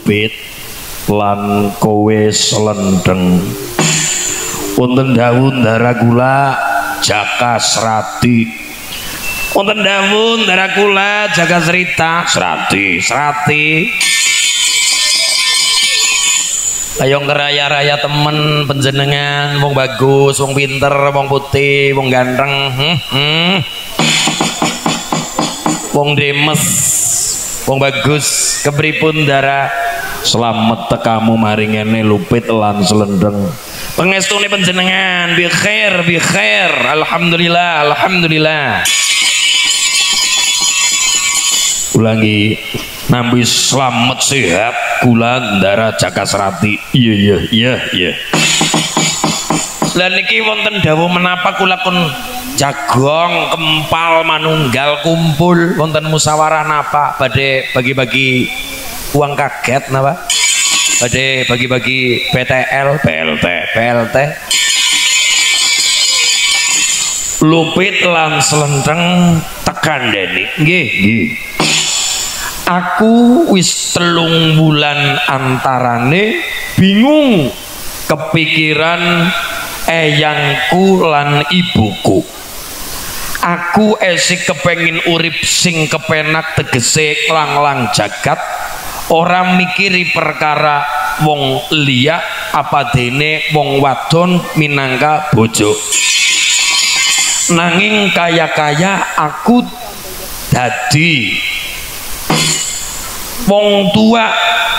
lupit lan kowe slendeng. Wonten dawuh ndara kula Jaka Srati. Wonten dawuh ndara kula Jaka Srati. Ayo ngeraya-raya temen penjenengan, wong bagus, wong pinter, wong putih, wong ganteng, wong demes, wong bagus, kepripun Ndara? Selamat tekamu maringene lupit lan slendeng. Pengestune panjenengan bi khair, alhamdulillah. Ulangi nampi selamat sehat kula Ndara Jaka Srati. Iya. Lah niki wonten dawuh menapa kula kun jagong kempal manunggal kumpul wonten musyawarah napa badhe bagi-bagi uang kaget napa? Badhe bagi-bagi PLT. Lupit lan slendeng tekan deni. Nggih. Aku wis 3 bulan antarane bingung kepikiran eyangku lan ibuku. Aku esik kepengin urip sing kepenak tegese lang-lang jagat, ora mikiri perkara wong liya apa dene wong wadon minangka bojo. Nanging kaya-kaya aku dadi wong tua,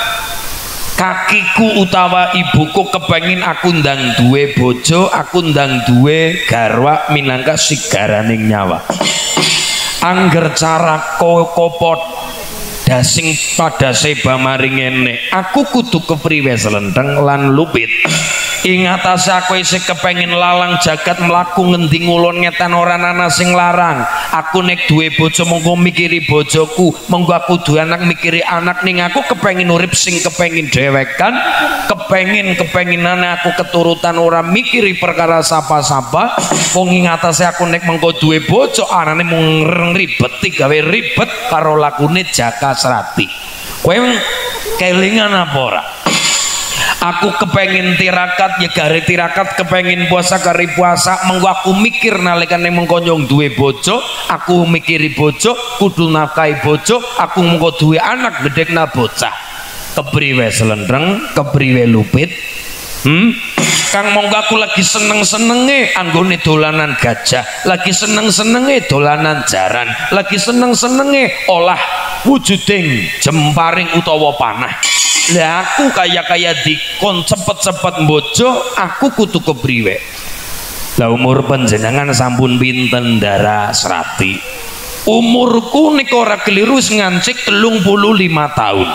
kakiku utawa ibuku kepengin aku ndang duwe bojo, aku ndang duwe garwa minangka sigaraning nyawa. Angger cara kopot dasing pada seba maringene, aku kudu kepriwe slendeng lan lupit. Ing atase aku isih kepengin lalang jagat mlaku ngendi ngulon ngetan ora ana sing larang. Aku nek duwe bojo monggo mikiri bojoku, monggo aku duwe anak mikiri anak, ning aku kepengin urip sing kepengin dewekan, kepenginane aku keturutan ora mikiri perkara sapa-sapa. Wong ing atase aku nek mengko duwe bojo anane mung ribeti gawe ribet karo lakune Jaka Srati. Kowe kelingan apa ora? Aku kepengin tirakat ya gare tirakat, kepengin puasa kari puasa, mengko aku mikir nalikane mengko nyong duwe bojo, aku mikiri bojo, kudu nafkahi bojo, aku mengko duwe anak gedhekna bocah. Kepriwe slendreng, kepriwe lupit? Kang monggo aku lagi seneng-senenge anggone dolanan gajah, lagi seneng-senenge dolanan jaran, lagi seneng-senenge olah wujuding jemparing utawa panah. Lah aku kaya dikon cepet-cepet bojo, aku kudu kepriwe? Lah umur panjenengan sampun pinten Ndara Srati? Umurku nek ora keliru ngancik 35 tahun.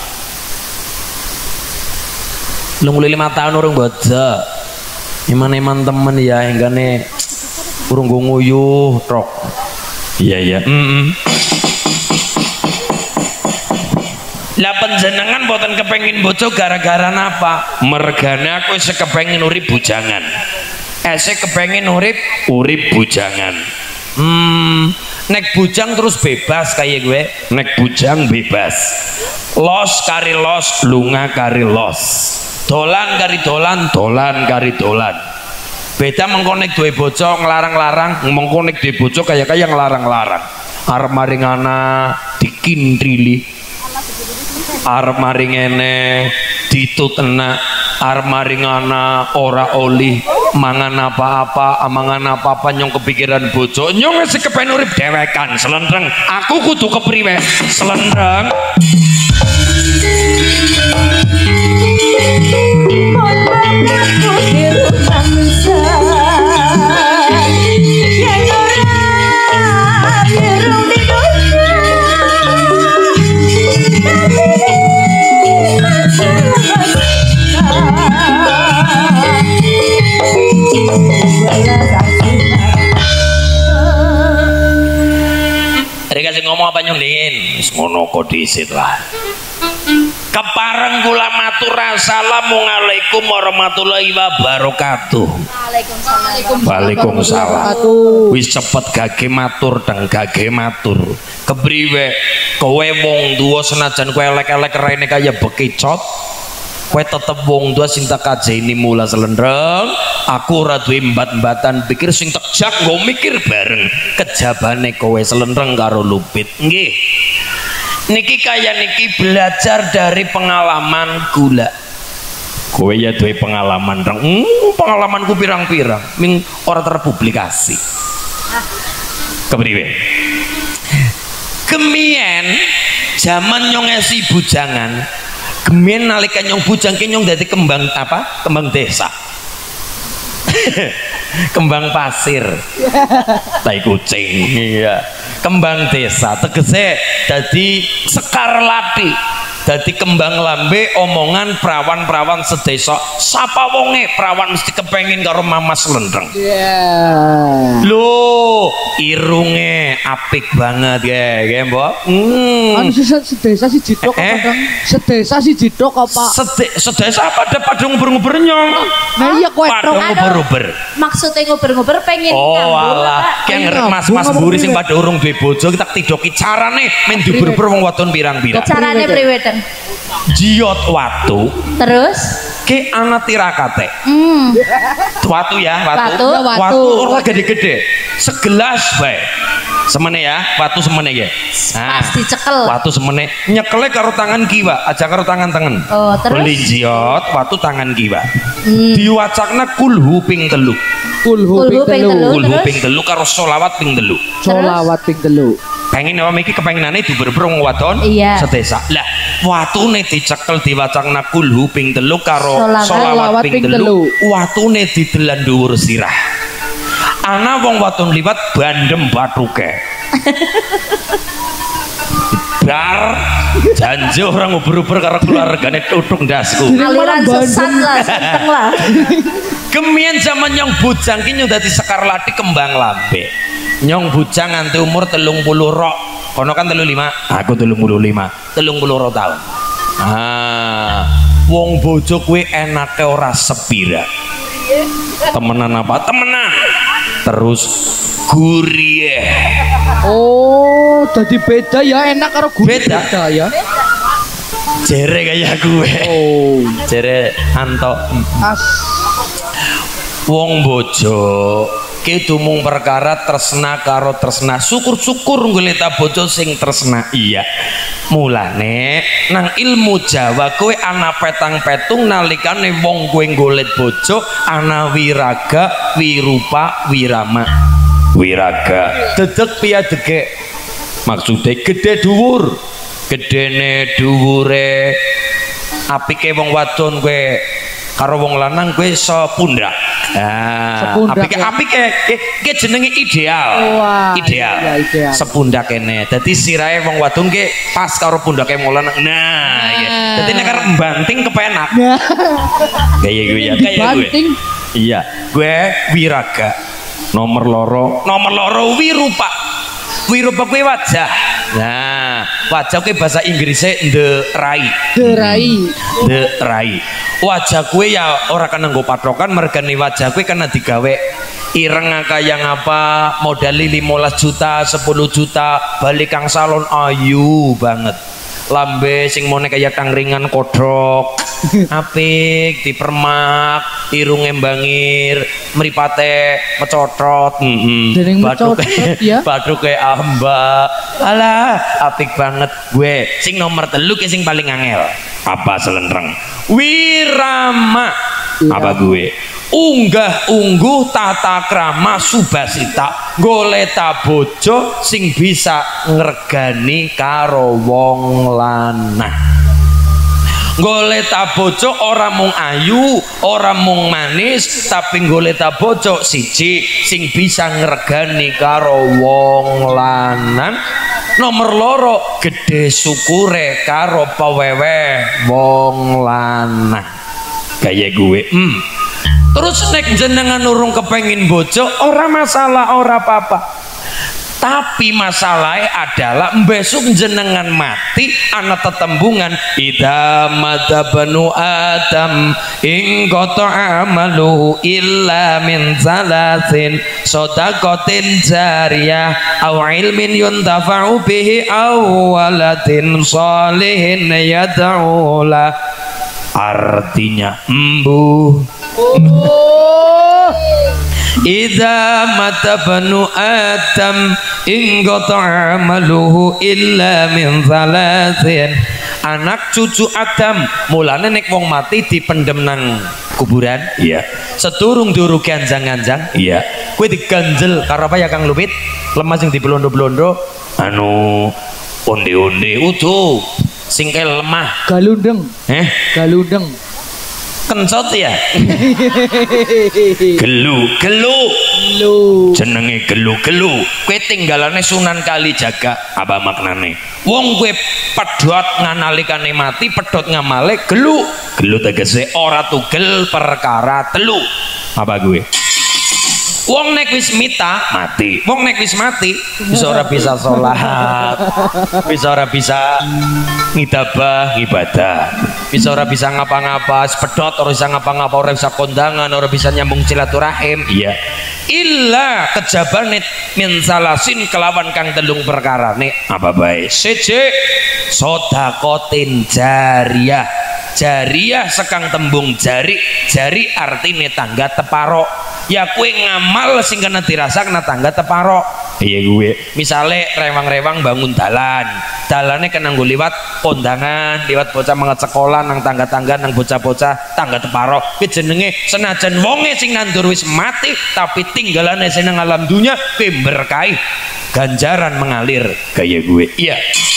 35 tahun urung bojo. Iman-iman temen ya enggane urung go nguyuh tok. Iya. Lah panjenengan boten kepengin bojo gara-gara napa? Mergane aku isih kepengin urip bujangan. Esih kepengin urip bujangan. Nek bujang terus bebas kaya gue. Nek bujang bebas. Los kari los, lunga kari los. Dolan kari dolan, dolan kari dolan. Beda mengko nek duwe bojo nglarang-larang, mengko nek duwe bojo kaya nglarang-larang. Arep maring ana dikintrili. Arep maringene ditutena, arep maringana ora oli mangan apa-apa, nyong kepikiran bojo, nyong wis kepen urip dewekan slendreng. Aku kudu kepriwe? Slendreng. Dikasih ngomong apa nyong dingin? Ngono kok disit lah. kepareng kula matur assalamualaikum warahmatullahi wabarakatuh. Waalaikumsalam. Wis cepet gage matur deng gage matur. Kepriwe kowe wong tuwa senajan kowe elek-elek rene kaya bekicot, kowe tetep wong tua sing tak kajeni mula selendreng. Aku ora duwe embat-embatan pikir sing tekjak nggo mikir bareng kejabane kowe selendreng karo Lupit. Nggih. Niki kaya niki belajar dari pengalaman gula. Kowe ya duwe pengalaman reng. Pengalamanku pirang-pirang ming ora terpublikasi. Kepriwe? Kemien zaman nyong esi bujangan. Kemien nalika nyong bujang ki nyong dadi kembang apa? Kembang desa. Kembang pasir. Tai kucing. Iya. Kembang desa tegese dadi sekar lati, dadi kembang lambe omongan prawan-prawan sedesa. Sapa wonge prawan mesti kepengin karo Mama Slendreng. Lho, irunge apik banget ya, nggih, Mbok. Anu sedesa si jidok apa, Dang? Sedesa si jidok apa? Sedesa pada padung nguber-nguber nyong. Nah iya kowe Padung nguber-nguber. Maksudnya ngober-ngober pengen Oh nyambung, alah, Pak. kayak ngerti mas-mas buri sing pada urung duwe bojo kita tidoki carane men diber-ber wong wadon pirang-pirang. Carane priwe, Den? Jiot watu Terus ke ana tirakate. Watu ya, Watu. Watu ora gede-gede. Segelas bae. Semene ya, watu semene ya. Nah, pas dicekel. watu semene nyekele karo tangan kiwa, aja karo tangan tengen. Oh, terus? Beli jiot, watu tangan kiwa. Diwacakna kulhu ping telu. Kulhu Kulhu ping ping telu. telu. Kulhu Terus? ping telu karo solawat ping telu. Solawat ping telu. Pengen apa iki kepenginane diber-ber wong wadon Iya. sedesa. Lah, watune dicekel diwacakna kulhu ping telu karo Solawat solawat ping ping telu. Watune didelan dhuwur sirah. Ana wong wadon liwat bandem bathuke. Bar janji orang nguber-uber karo keluargane tutuk ndasku. Aliran sesat lah, senteng lah. Kemien zaman nyong bujang ki nyong dadi sekar lati kembang lambe. Nyong bujang nganti umur 30 rok. Kono kan 35, aku 35. 30 tahun. Ah, wong bojo kuwi enake ora sepira. Temenan apa? Temenan. Terus gurih. Oh, jadi beda ya, enak karo gue. Beda. Ya. Jere kayak gue. Oh, Jere Anto. as. Wong bojo ki dumung perkara tresna karo tresna. Syukur-syukur golek bojo sing tresna. Iya. Mulane nang ilmu Jawa kowe ana petang-petung nalikane wong kowe golek bojo ana wiraga, wirupa, wirama. Wiraga dedeg piadege. Maksude gede dhuwur. Gedene dhuwure apike wong wadon kowe karo wong lanang kowe sepundak. Nah, apike ki jenenge ideal. Wah, ideal. iya, ideal. Sepundak kene. Dadi sirahe wong wadon ki pas karo pundake wong lanang. Nah, iya. Dadi nek arep mbanting kepenak. Kayak gue ya, kayak gue. Banting. Iya, gue wiraga. Nomor loro wirupa. Wirupa gue wajah. Nah, wajah gue bahasa Inggrisnya the rai. The rai. Wajah gue ya orang kan nggo patrokan mergane wajah gue karena digawe ireng kaya ngapa modali 15 juta 10 juta balik kang salon ayu banget. Lambe sing mone kaya tangringan kodok apik dipermak irunge mbangir mripate mecotot Dening mecotot ya. Bathuke amba alah apik banget gue sing nomor 3 ki sing paling angel apa selendreng wirama apa gue unggah-ungguh tata krama subasita goleta bojo sing bisa ngregani karo wong lanang. Goleta bojo ora mung ayu ora mung manis tapi goleta bojo siji sing bisa ngregani karo wong lanang. Nomor loro gede syukure karo pawewe wong lanang kayak gue. Terus nek jenengan urung kepengin bojo ora masalah ora apa-apa. Tapi masalahnya adalah besok jenengan mati ana tetembungan idza mata banu adam ing qata amaluhu illa min salasin shadaqatin jariyah aw ilmin yuntafa'u bihi aw waladin shalihin yad'u la. Artinya idza mata banu adam ing qata amaluhu illa min salasin. Anak cucu Adam mulane nek wong mati dipendem nang kuburan. Iya. Sedurung duru ganjang-ganjang. Iya. Kowe diganjel karo apa ya Kang Lupit? Lemah sing diblondo-blondo. Anu onde-onde Udu sing lemah. Galundeng. Galundeng. Kencot ya. gelu jenenge gelu Kowe tinggalane Sunan Kalijaga. apa maknane? Wong kowe pedhot nganalikane mati, pedhot ngamale gelu tegese ora tugel perkara telu. apa gue? Wong nek wis mita Mati. wong nek wis mati bisa ora bisa sholat, bisa ora bisa ngidabah Ibadah. bisa ora bisa ngapa-ngapa, sepedot ora bisa ngapa-ngapa, ora bisa kondangan, ora bisa nyambung silaturahim. Iya. Illa kejabane min salasin kelawan kang telung perkarane. Apa baik? Siji sedaqatin jariyah. Jariyah sekang tembung jari artine tangga teparo. Ya kue ngamal sing kena dirasa kena tangga teparo. Iya gue. Misale rewang-rewang bangun dalane kena nggo liwat kondangan, liwat bocah manget sekolah nang tangga-tangga nang bocah-bocah tangga teparo. Kuwi jenenge senajan wonge sing nandur wis mati tapi tinggalane sing nang alam dunya kuwi berkahi ganjaran mengalir. Kayak gue. Iya.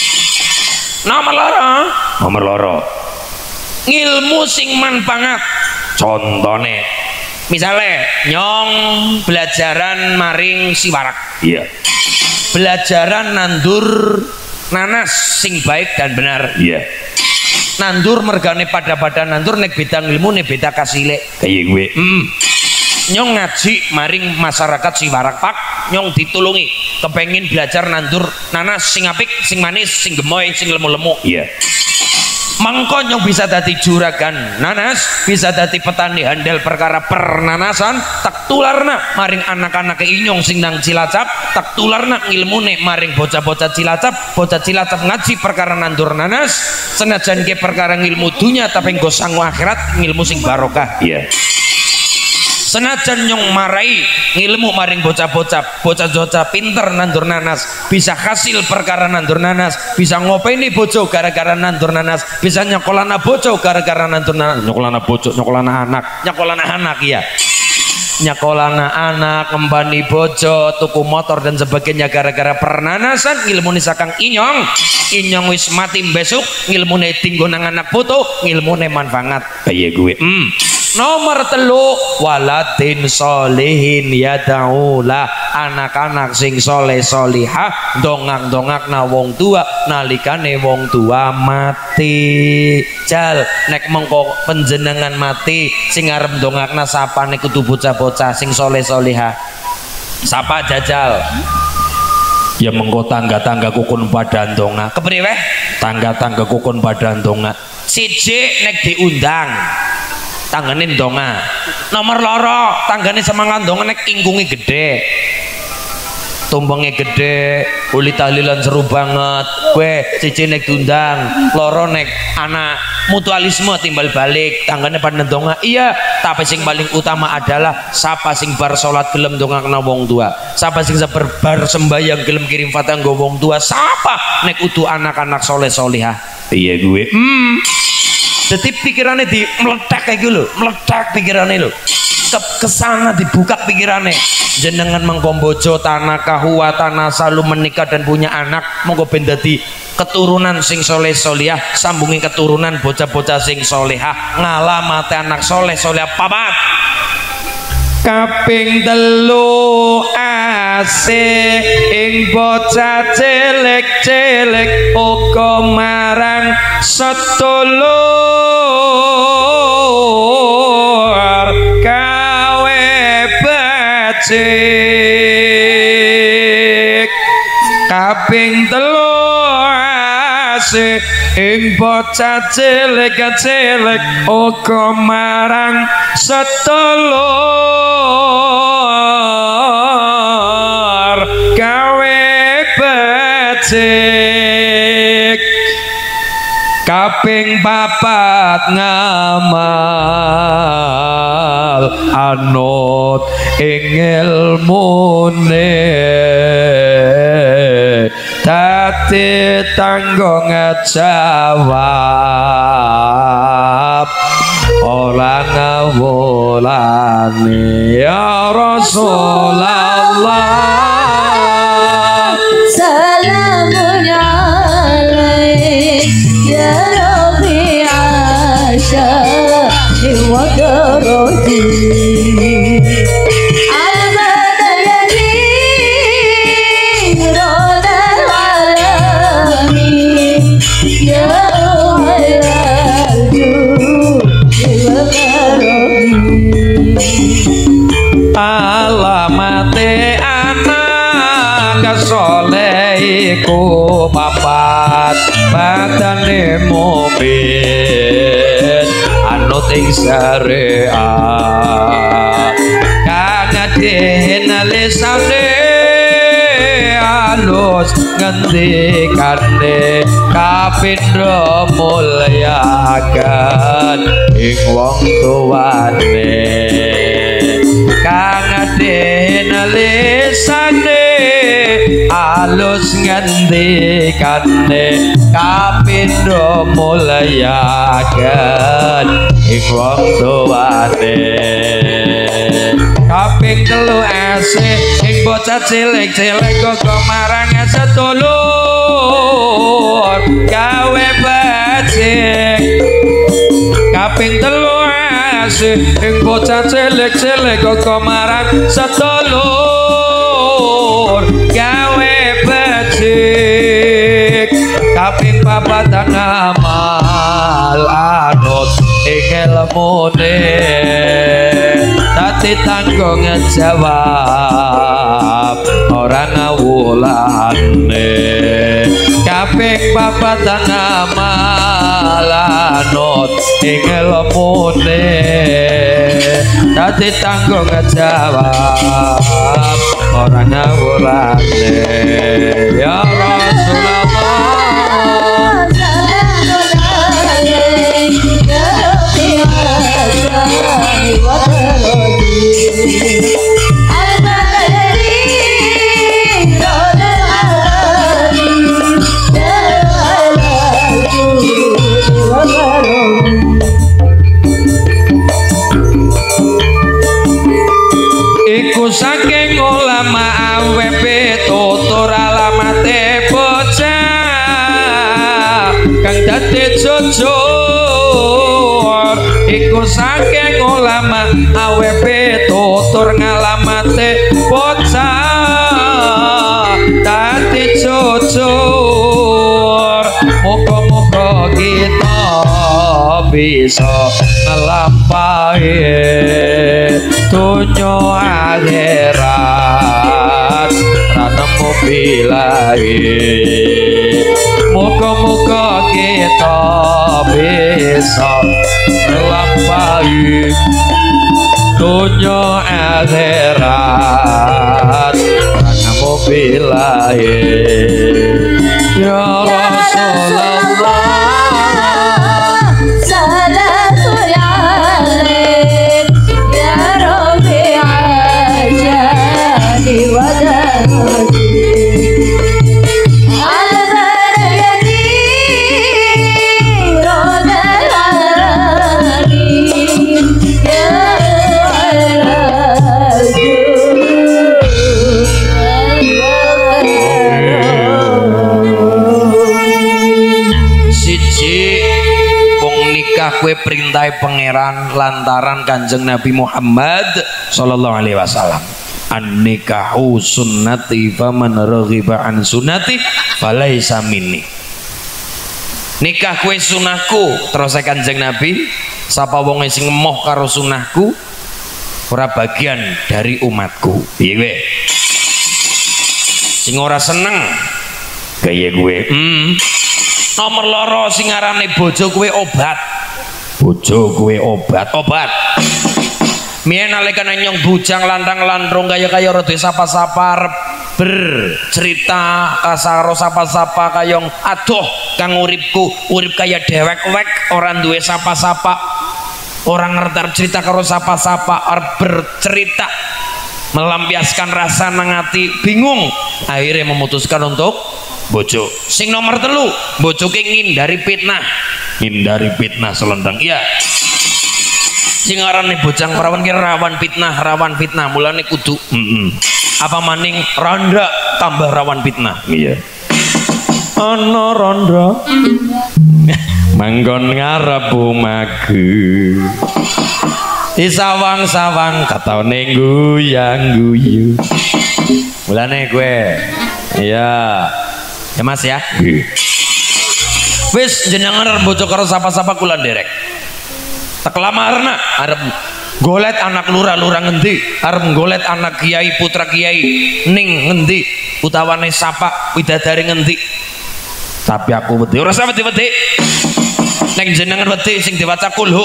Nomor loro ngilmu sing manfaat. Contone misalnya nyong belajaran maring siwarak. Iya. Belajaran nandur nanas sing baik dan benar. Iya. Nandur mergane pada nandur nek beda ilmu nek beda kasile. Kayak gue. Nyong ngaji maring masyarakat siwarak pak, nyong ditulungi kepengin belajar nandur nanas sing apik, sing manis, sing gemoy, sing lemu-lemu. Iya. Mangko nyong bisa dadi juragan nanas, bisa dadi petani handal perkara pernanasan, tak tularna maring anak-anak inyong sing nang Cilacap, tak tularna ngilmune maring bocah-bocah Cilacap, bocah Cilacap ngaji perkara nandur nanas, senajan ke perkara ngilmu dunya tapi nggo sangu akhirat ngilmu sing barokah. Iya. Senajan nyong marai ngilmu maring bocah-bocah pinter nandur nanas, bisa hasil perkara nandur nanas, bisa ngopeni bojo gara-gara nandur nanas, bisa nyokolana bojo gara-gara nandur nanas, nyokolana bojo, nyokolana anak ya, nyokolana anak, ngembani bojo, tuku motor dan sebagainya gara-gara pernanasan. Ngilmu sakang inyong wis mati besok ngilmune tinggo nang anak putu, ngilmune manfaat. Kayak gue. Nomor telu waladin solihin yada'ula. Anak-anak sing soleh solihah dongak na wong tua nalikane wong tua mati. Jal nek mengko penjenengan mati sing arep dongakna sapa nek kudu bocah-bocah sing soleh solihah. Sapa jajal? Ya mengko tangga-tangga kukun badan donga. Kepriwe? Tangga-tangga kukun badan donga. Siji nek diundang tanggane ndonga. Nomor loro tanggane semangat ndonga nek ingkunge gede, tumbangnya gede, uli tahlilan seru banget. Kue cici nek diundang, loro nek anak mutualisme timbal balik tanggane pada ndonga. Iya, tapi sing paling utama adalah sapa sing bar salat gelem ndongakna wong tua, sapa sing bar sembayang gelem kirim fatah nggo wong tua, sapa nek utuh anak-anak soleh solihah. Iya gue. Jadi pikirannya di meledak kayak gitu, meledak pikirannya lo. Kesana dibuka pikirannya. Jenengan mengkombojo tanah kahua tanah salu menikah dan punya anak, monggo ben dadi keturunan sing soleh solihah, sambungi keturunan bocah-bocah sing solehah, ngalamate anak soleh solehah papat. Kaping telu asih ing bocah cilik-cilik uga marang sedulur gawe bajik. kaping 3 asih ing bocah cilik-cilik uga marang sedulur gawe becik. Kaping 4 ngamal anut ing ilmune dadi tanggung jawab ora ngawulane ya Rasulullah. Salamun alaik ya Rabbi Asya'i wa darati al-badayani rodal alami ya Allah'u wa karami. Alamate anak soleh iku papat badane mukmin anut ing syariat kang aden lisane alus ngendikane kapindho mulyakan ing wong tuwane kang aden lisane alus ngendikane kapindho mulyakan ing wong tuwane. Kaping 3 asih ing bocah cilik-cilik kok marang sedulur gawe becik. Kaping 3 asih ing bocah cilik-cilik kok marang sedulur gawe becik. Kaping 4 ngamal anut ing ilmune dadi tanggung jawab ora ngawulane. Kaping 4 ngamal anut ing ilmune dadi tanggung jawab ora ngawulane ya Rasulullah. Iku saking ulama awep tutur alamate bocah kang dadi jujur. Iku saking ulama awep tutur ngalamate bocah dadi jujur. Muga-muga kita bisa ngelampahi dunya akhirat ranemu bilahi. Muga-muga kita bisa ngelampahi dunya akhirat ranemu bilahi ya Rasulullah. Kue perintai pangeran lantaran Kanjeng Nabi Muhammad sallallahu alaihi wasallam. An-nikahu sunnati faman raghiba an sunnati falaisa minni. Nikah kue sunahku terus Kanjeng Nabi, sapa wong sing emoh karo sunahku ora bagian dari umatku. Piye kowe? Sing ora seneng Kaya gue. Nomor loro sing arane bojo kuwe obat. Bojo gue obat. Obat. Mien nalika nyong bujang landang-landrung kaya rada sapa-sapa arep bercerita kasaro sapa-sapa kayong aduh kang urip kaya dewek-wek orang duwe sapa-sapa orang ngerti cerita karo sapa-sapa arep bercerita melampiaskan rasa nang ati bingung akhirnya memutuskan untuk bojo. Sing nomor 3 bojo ki ngindari fitnah selendang. Iya, sing arane bojang perawan ki rawan fitnah mulane kudu apa maning ronda tambah rawan fitnah. Iya. Ana ronda Manggon ngarep magu. di sawang-sawang Katone guyang-guyu. mulane gue iya ya mas ya wis jenengan bojo karo sapa-sapa kula derek tak lamarna arep golet anak lurah ngendi arep golet anak kiai putra kiai ning ngendi utawane sapa widadari ngendi tapi aku wedi ora usah wedi-wedi ning jenengan wedi sing diwaca kulhu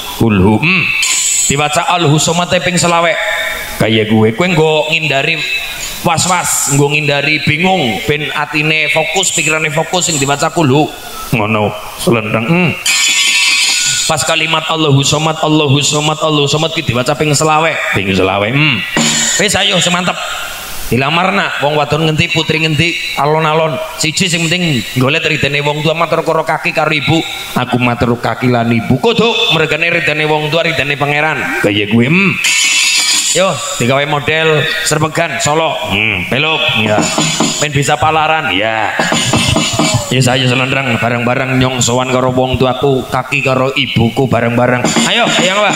diwaca al-husumate ping 20 Kaya gue. kowe nggo ngindari was-was nggo ngindari bingung ben atine fokus pikirane fokus sing diwaca kulhu Ngono selendang. pas kalimat Allahu somad ki diwaca ping 20 wis ayo semantep dilamarna wong wadon ngendi putri ngendi alon-alon siji sing penting golek ridane wong tua matur karo kaki karo ibu aku matur kaki lan ibu kudu mergane ridane wong tua ridane pangeran Kaya gue. yo digawe model serpegan solo belok ya ben bisa palaran ya ya saya selendang bareng-bareng nyong sowan karo wong tuaku kaki karo ibuku bareng-bareng ayo Pak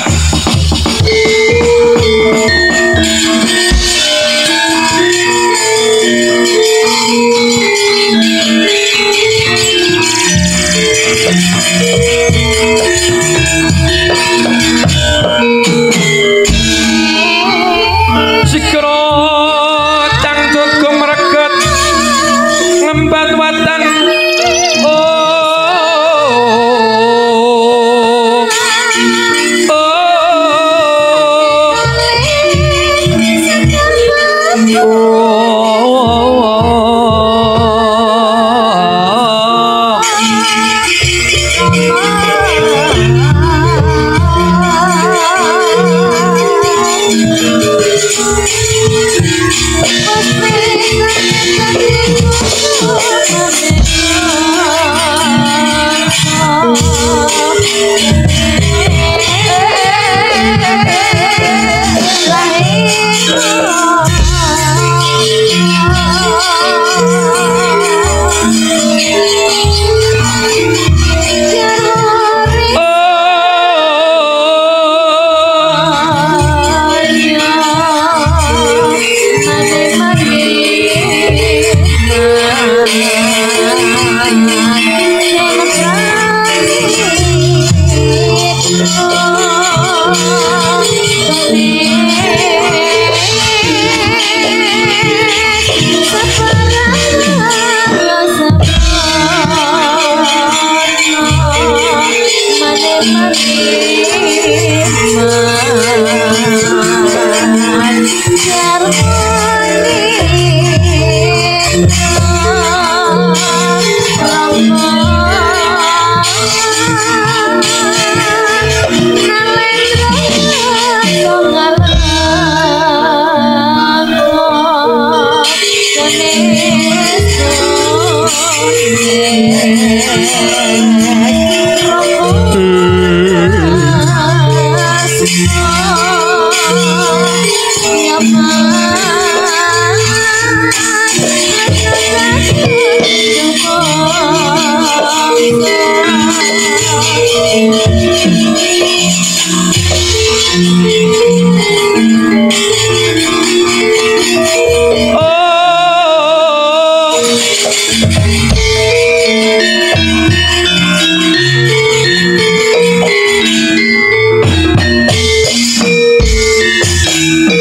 sikro cangcut kumreget ngembat watan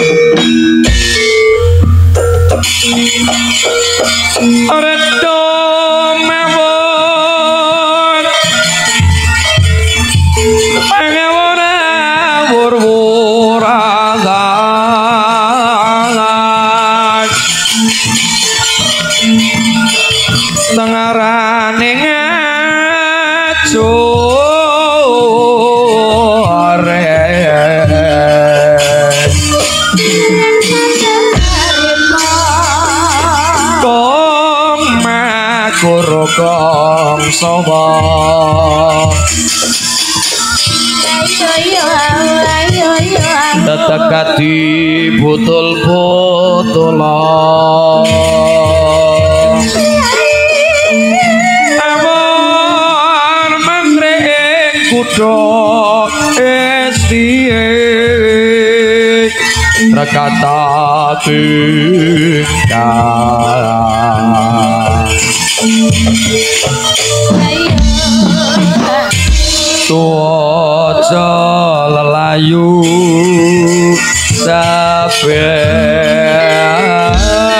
Redo kong makoro kong sawa tetekati butul-butul amor mangreng kutho estie rakata tingkah tuaca lelayu saben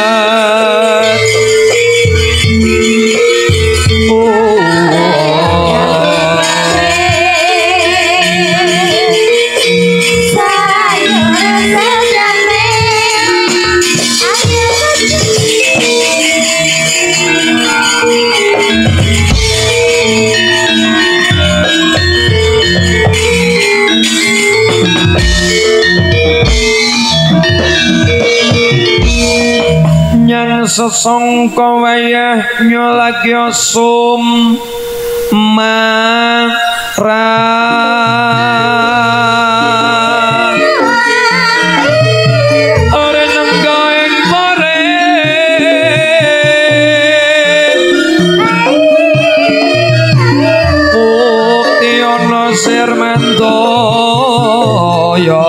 sesongko wayah nyolagya sum marang ora nenggo ing pare bukti ana sirmantoya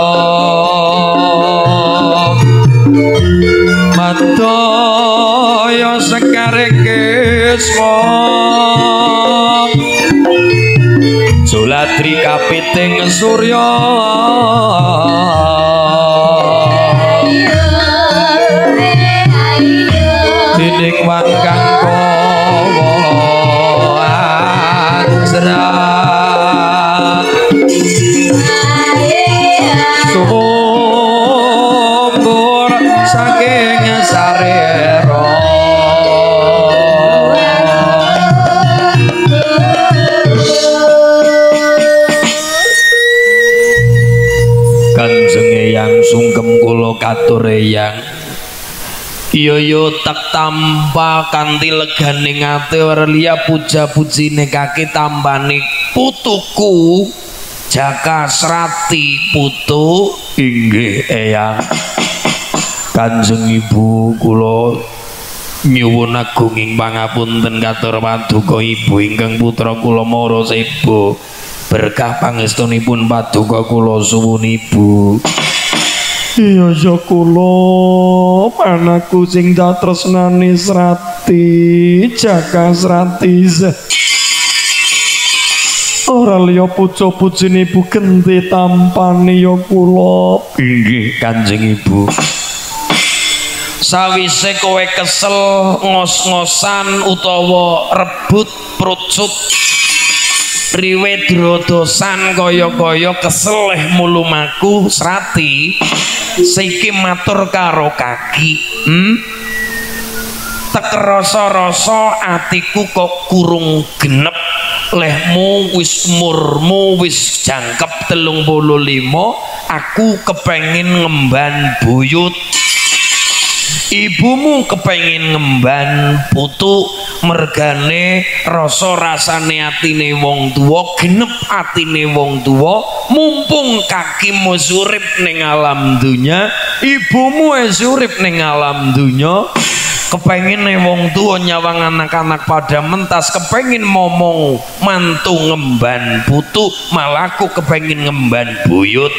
Matoya sekare kesmo Suladri kapiting surya Dining wangkang kawa anjrat Sumbur saking sarera Kanjeng Eyang sungkem kula katur Eyang Yoyo tak tampa kanthi leganing ati ora liya puja-pujine kaki tambane putuku Jaka Srati putu inggih Eyang Kanjeng Ibu kula nyuwun agunging pangapunten katur paduka Ibu ingkang putra kula mara sebo berkah pangestunipun paduka kula suwun Ibu iya ya kula panaku sing datresnani Srati Jaka Srati ora liya puja-pujine Ibu genti tampane ya kula inggih Kanjeng Ibu sawise kowe kesel ngos-ngosan utawa rebut prucut riwe drodosan kaya-kaya kesel mulumaku Srati saiki matur karo kaki tek rasa-rasa atiku kok kurung genep lehmu wis umurmu wis jangkep 35 aku kepengin ngemban buyut ibumu kepengin ngemban putu mergane rasa rasane atine wong tuwa genep atine wong tuwa mumpung kakimu urip ning alam dunya ibumu wis urip ning alam dunya kepengin wong tuwa nyawang anak-anak pada mentas kepengin momong mantu ngemban putu malah aku kepengin ngemban buyut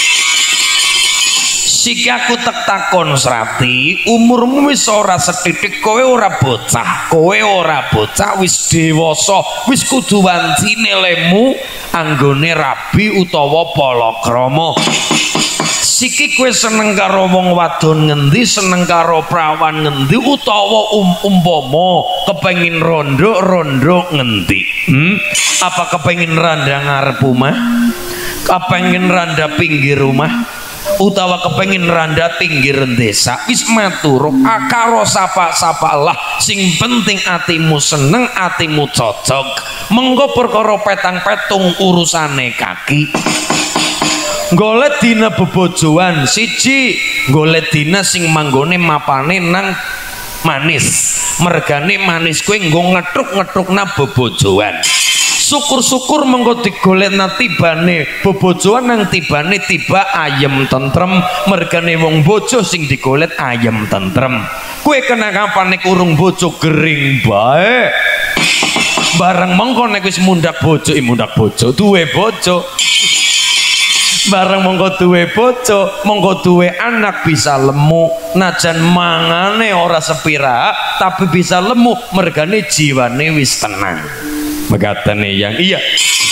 siki aku tek takon Srati umurmu wis ora sethithik kowe ora bocah wis dewasa wis kudu wancine lemu anggone rabi utawa palakrama siki kowe seneng karo wong wadon ngendi seneng karo prawan ngendi utawa umpama kepengin rondo ngendi apa kepengin randa ngarep omah kepengin randa pinggir rumah utawa kepengin randa pinggir desa wis matur karo sapa-sapa lah sing penting atimu seneng atimu cocok mengko perkara petang-petung urusane kaki golek dina bebojoan siji golek dina sing manggone mapane nang manis mergane manis kowe nggo ngethuk-ngethukna bobojoan syukur-syukur mengko digolekna tibane bobojoan nang tibane tiba ayem tentrem mergane wong bojo sing digolet ayem tentrem kowe kena kapan nek urung bojo gering bae barang mengko nek wis mundak bojo duwe bojo barang mongko duwe bojo mongko duwe anak bisa lemu najan mangane ora sepira tapi bisa lemu mergane jiwane wis tenang megatane yang iya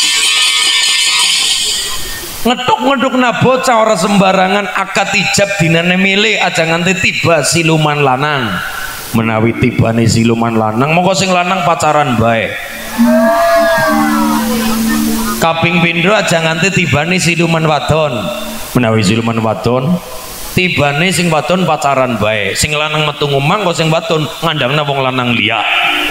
ngeduk-ngedukna bocah ora sembarangan akad ijab dinane milih aja nganti tiba siluman lanang menawi tibane siluman lanang mongko sing lanang pacaran bae kaping pindho aja nganti tibane siluman wadon menawi siluman wadon tibane sing wadon pacaran bae sing lanang metu ngomong kok sing wadon ngandangna wong lanang liya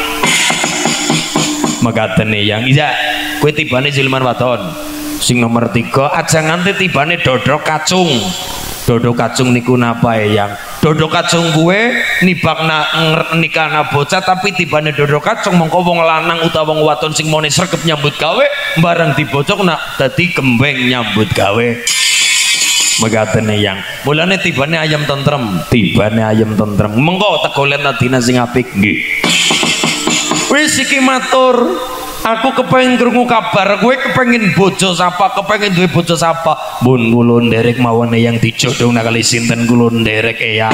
megatene yang iya kowe tibane siluman wadon sing nomor 3 aja nganti tibane dodok kacung niku napa yang dodok kacung kuwe nibakna nikahna bocah tapi tibane dodok kacung mongko wong lanang utawa wong wadon sing mone sregep nyambut gawe bareng dibocok nak dadi kembeng nyambut gawe megatene yang mulane tibane ayam tentrem mengko tegolen dina sing apik nggih wis iki matur aku kepengin krungu kabar kowe kepengin bojo sapa kepengin duwe bojo sapa mun kula nderek mawon yang dijodohna kali sinten kula nderek ya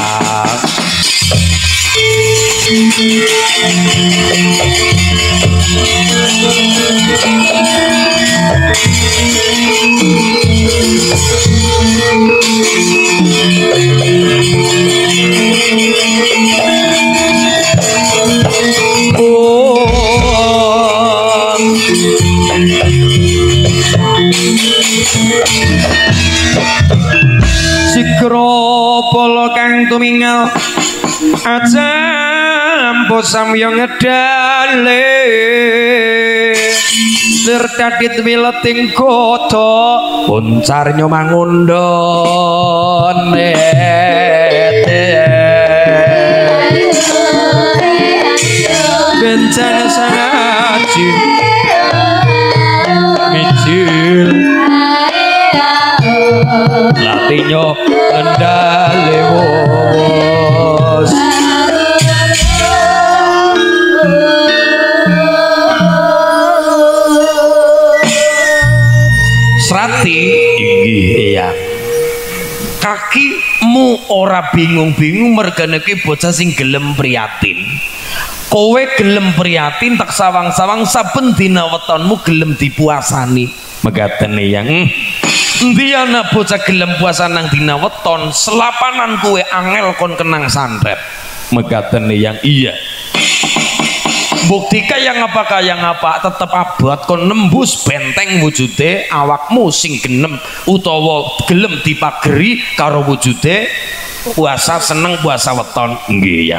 Sikro polo kang tumingal aja ampo samya ngedale tertadit wileting kota puncarnya mangundon bencana sangaji mijil latinyo kendale wos Srati inggih iya kakimu ora bingung-bingung mergane ki bocah sing gelem prihatin kowe gelem prihatin tak sawang-sawang saben dina wetonmu gelem dipuasani megatene yang endi ana bocah gelem puasa nang dina weton selapanan kowe angel kon kenang santet megatene yang iya bukti kaya ngapa tetep abot kon nembus benteng wujude awakmu sing genem utawa gelem dipageri karo wujude puasa seneng puasa weton nggih yang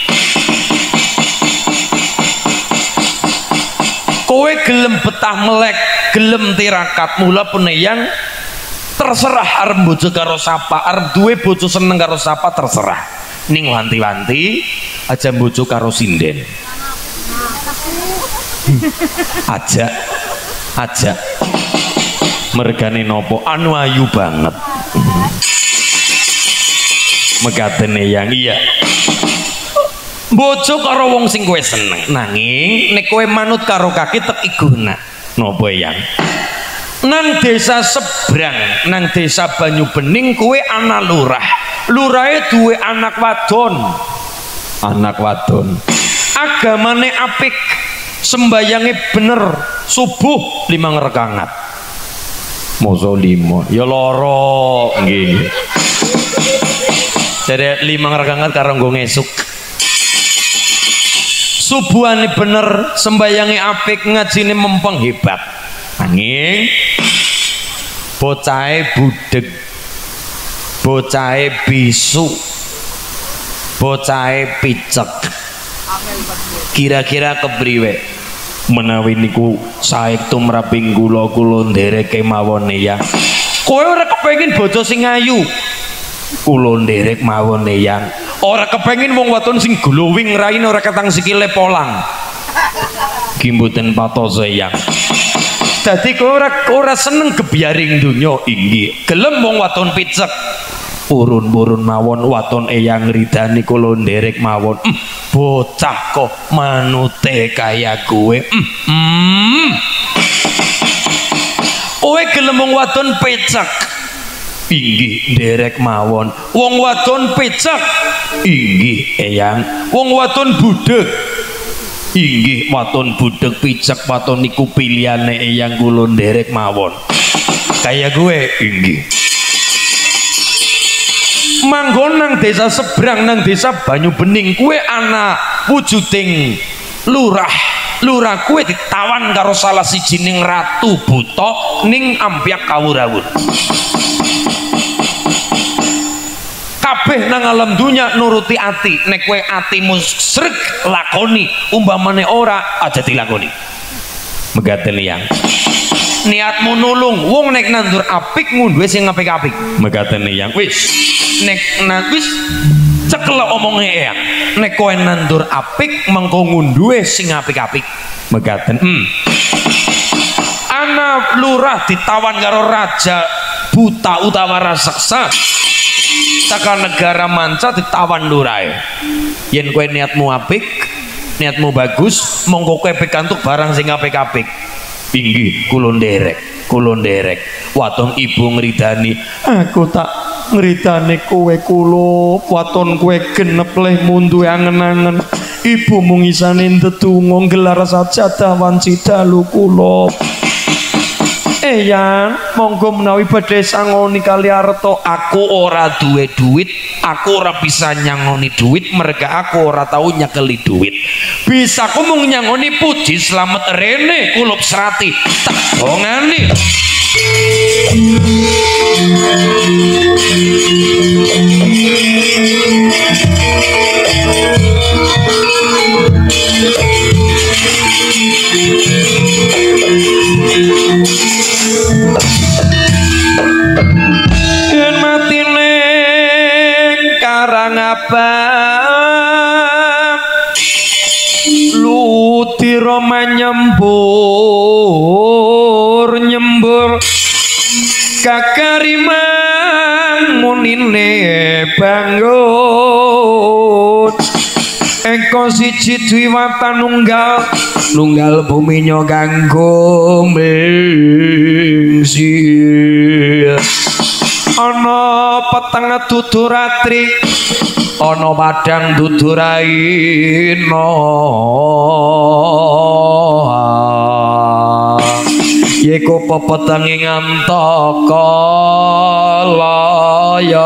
kowe gelem betah melek gelem tirakat mula peneyang terserah arep bojo karo sapa arep duwe bojo seneng karo sapa terserah ning wanti-wanti aja bojo karo sinden aja mergane nopo anu ayu banget megatene yang iya bojo karo wong sing kowe seneng nanging nek kowe manut karo kaki tek iguna nopo yang nang desa seberang nang desa Banyu Bening kowe ana lurahe duwe anak wadon agamane apik sembayange bener subuh 5 rakaat moso 5 ya loro nggih jadi 5 rakaat karo nggo ngesuk subuhane bener sembayange apik ngajine mempeng hebat angin bocahe budeg bocahe bisu bocahe picek kira-kira kepriwe menawi niku saek tumraping kula ndereke mawon ya kowe ora kepengin bojo sing ayu kula nderek mawon ya Ora kepengin wong wadon sing glowing raine ora ketang sikile polang. Ki mboten patos Eyang. Dadi ora seneng gebyaring donya inggih. Gelem wong wadon picek. Purun-purun mawon wadon Eyang ridani kula nderek mawon. Bocah kok manute kaya kowe. Kowe gelem wong wadon picek. Inggih nderek mawon. Wong wadon picek. Inggih Eyang. Wong wadon budheg. Inggih waton budheg picek waton niku pilihane Eyang kula nderek mawon. Kaya gue inggih. Manggon nang desa seberang nang desa Banyubening kue ana wujuding lurah. Lurah kue ditawan karo salah sijining ratu buta ning Ampyak Kawurawun. Kabeh nang alam dunya nuruti ati, nek kowe atimu sreg lakoni, umpamane ora aja dilakoni. Megaten Eyang. Niatmu nulung wong nek nandur apik ngunduhe sing apik-apik. Megaten Eyang. Wis nek wis cekelek omonge Eyang. Nek kowe nandur apik mengko ngunduhe sing apik-apik. Megaten. Ana lurah ditawan karo raja buta utawa raseksa. Saka negara manca ditawan lurae. Yen kowe niatmu apik, niatmu bagus, mongko kowe pikantuk barang sing apik-apik. Inggih, kula nderek. Waton ibu ngridani, aku tak ngridani kowe kula, waton kowe genep leh munduhe angen-angen. Ibu mung isane ndedonga gelar sajadah wanci dalu kula. Eyang, monggo menawi badhe sangoni kali arta, aku ora duwe duit, aku ora bisa nyangoni duit, merga aku ora tau nyekeli duit. Bisa aku mung nyangoni puji slamet rene kulup serati tak bongani. Yen matine Karangabang lutira nyembur kakariman munine banggut engko siji dwiwatan nunggal buminya kanggo mengsil. Ana peteng duduratri, ana padang duduraina. Yeko pepetenge ngantaka laya.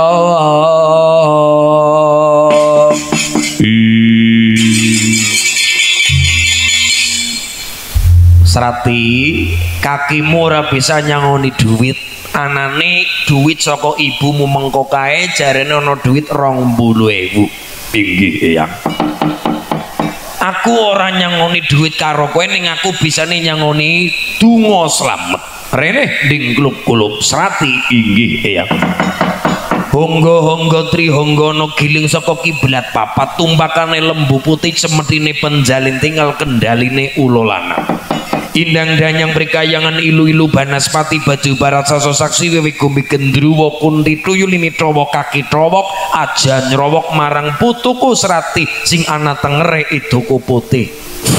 Serati kakimu ora bisa nyangoni duit, anane duit saka ibumu mengko kae jarene ana duit 20.000. Inggih Eyang. Aku ora nyangoni duit karo kowe ning aku bisane nyangoni donga slamet. Rene nding klub-klub Serati inggih Eyang. Honggo trihonggo no giling saka kiblat papat tumpakane lembu putih cemetine penjalin tinggal kendaline ulo lanang. Indang danyang prikayangan ilu-ilu banaspati baju barat saso saksi wewe gumbi gendruwo kunti tuyul ini trowok kaki trowok aja nyerowok marang putuku Serati sing ana tengere iduku putih.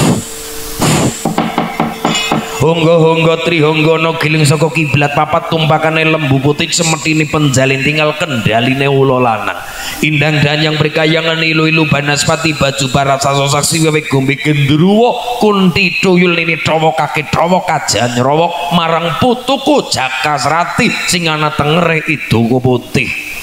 Honggo trihonggo no giling saka kiblat papat tumpakane lembu putih semetini penjalin tinggal kendaline ulo lanang. Indang danyang prikayangan ilu-ilu banaspati baju barat saso saksi wewe gumbi gendruwo kunti tuyul ini trowok kaki trowok aja nyerowok marang putuku Jaka Serati sing ana tengere iduku putih.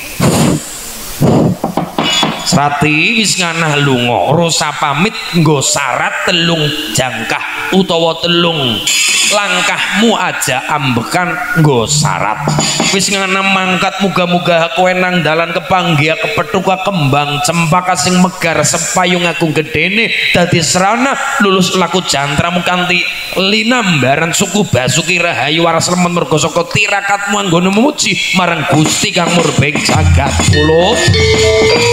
Serati wis nganah lunga rosa pamit nggo syarat telung jangkah utawa telung langkahmu aja ambekan nggo syarat wis nganah mangkat muga-muga kowe nang dalan kepanggih kepethuka kembang cempaka sing megar sepayung agung gedene dadi serana lulus laku jantramu kanthi linambaran suku Basuki Rahayu waras remen merga saka tirakatmu anggone memuji marang Gusti kang murbeng jagat kula.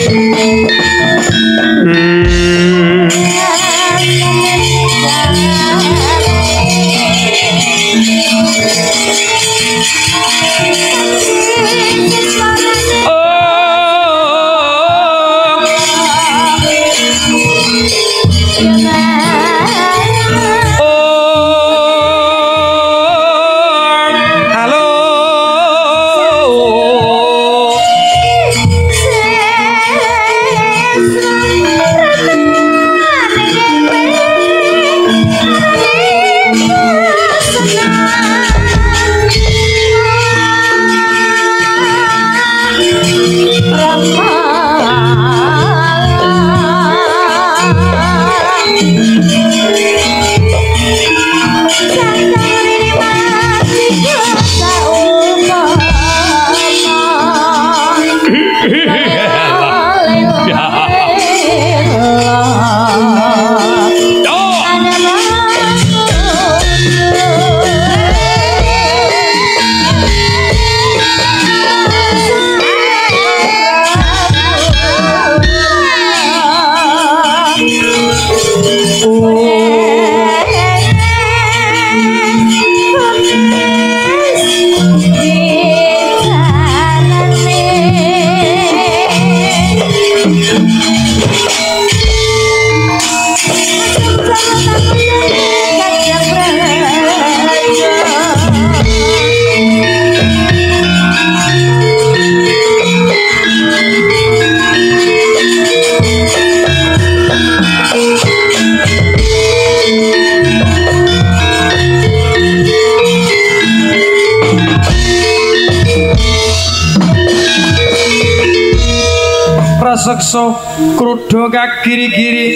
Raseksa krudha kagiri-giri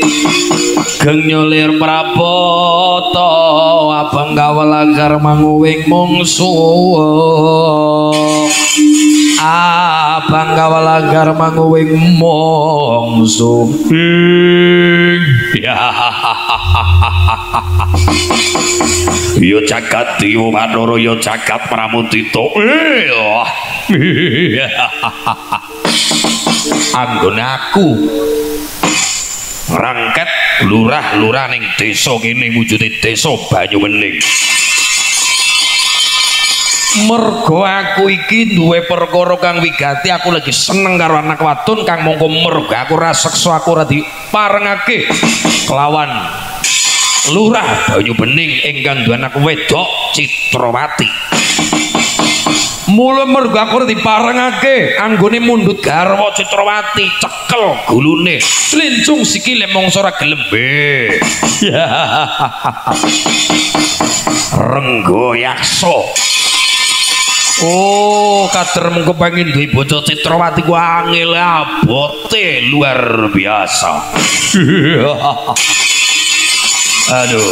geng nyolir prapata abang kawal agar manguwing mungsuh abang kawal agar manguwing mungsuh ya yo jagat dewa Pandara yo jagat Pramudita anggone aku rangket lurah-lurah ning desa kene wujude desa Banyuwening. Mergo aku iki duwe perkara kang wigati, aku lagi seneng karo anak wadon kang mongko mergo aku raseksa aku ora diparengake kelawan lurah Banyuwening ingkang duwe anak wedok Citrawati. Mula mergo aku diparengake anggone mundhut garwa Citrawati cekel gulune lincung sikile mongso ora gelem Renggo Yaksa. Oh, kader mengko pengin duwe bocah Citrawati ku angel abote luar biasa. Aduh,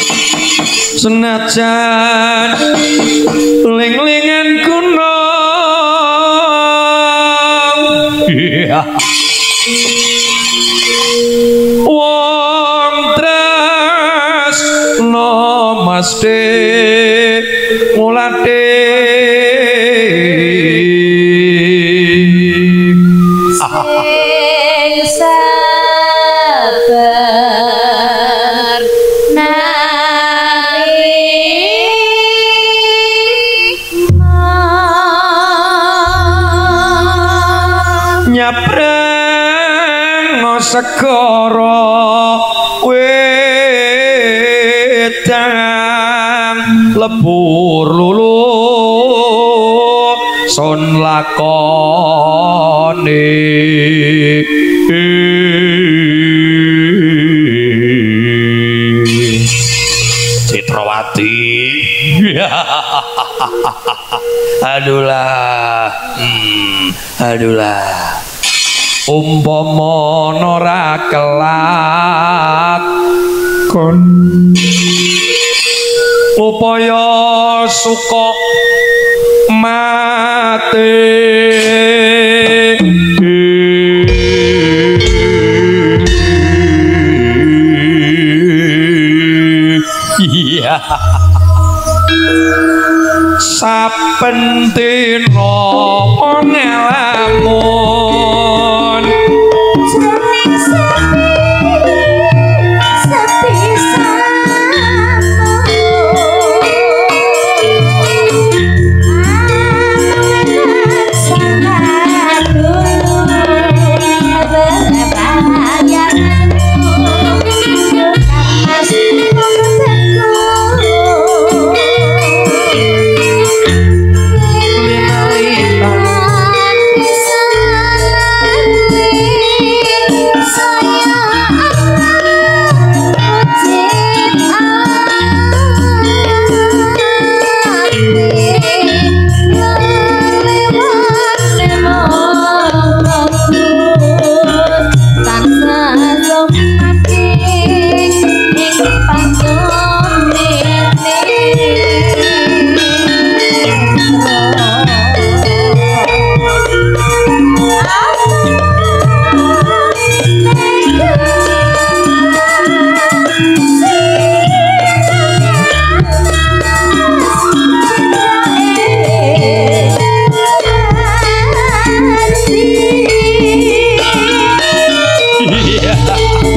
senajan ling-lingan kuno wong tresno mesti mulate sing sabar nyapreng segara wedang lebur lulu son lakone Citrawati. Adulah adulah umpama ora kelak kon upaya suka mati iya saben dina ngelamun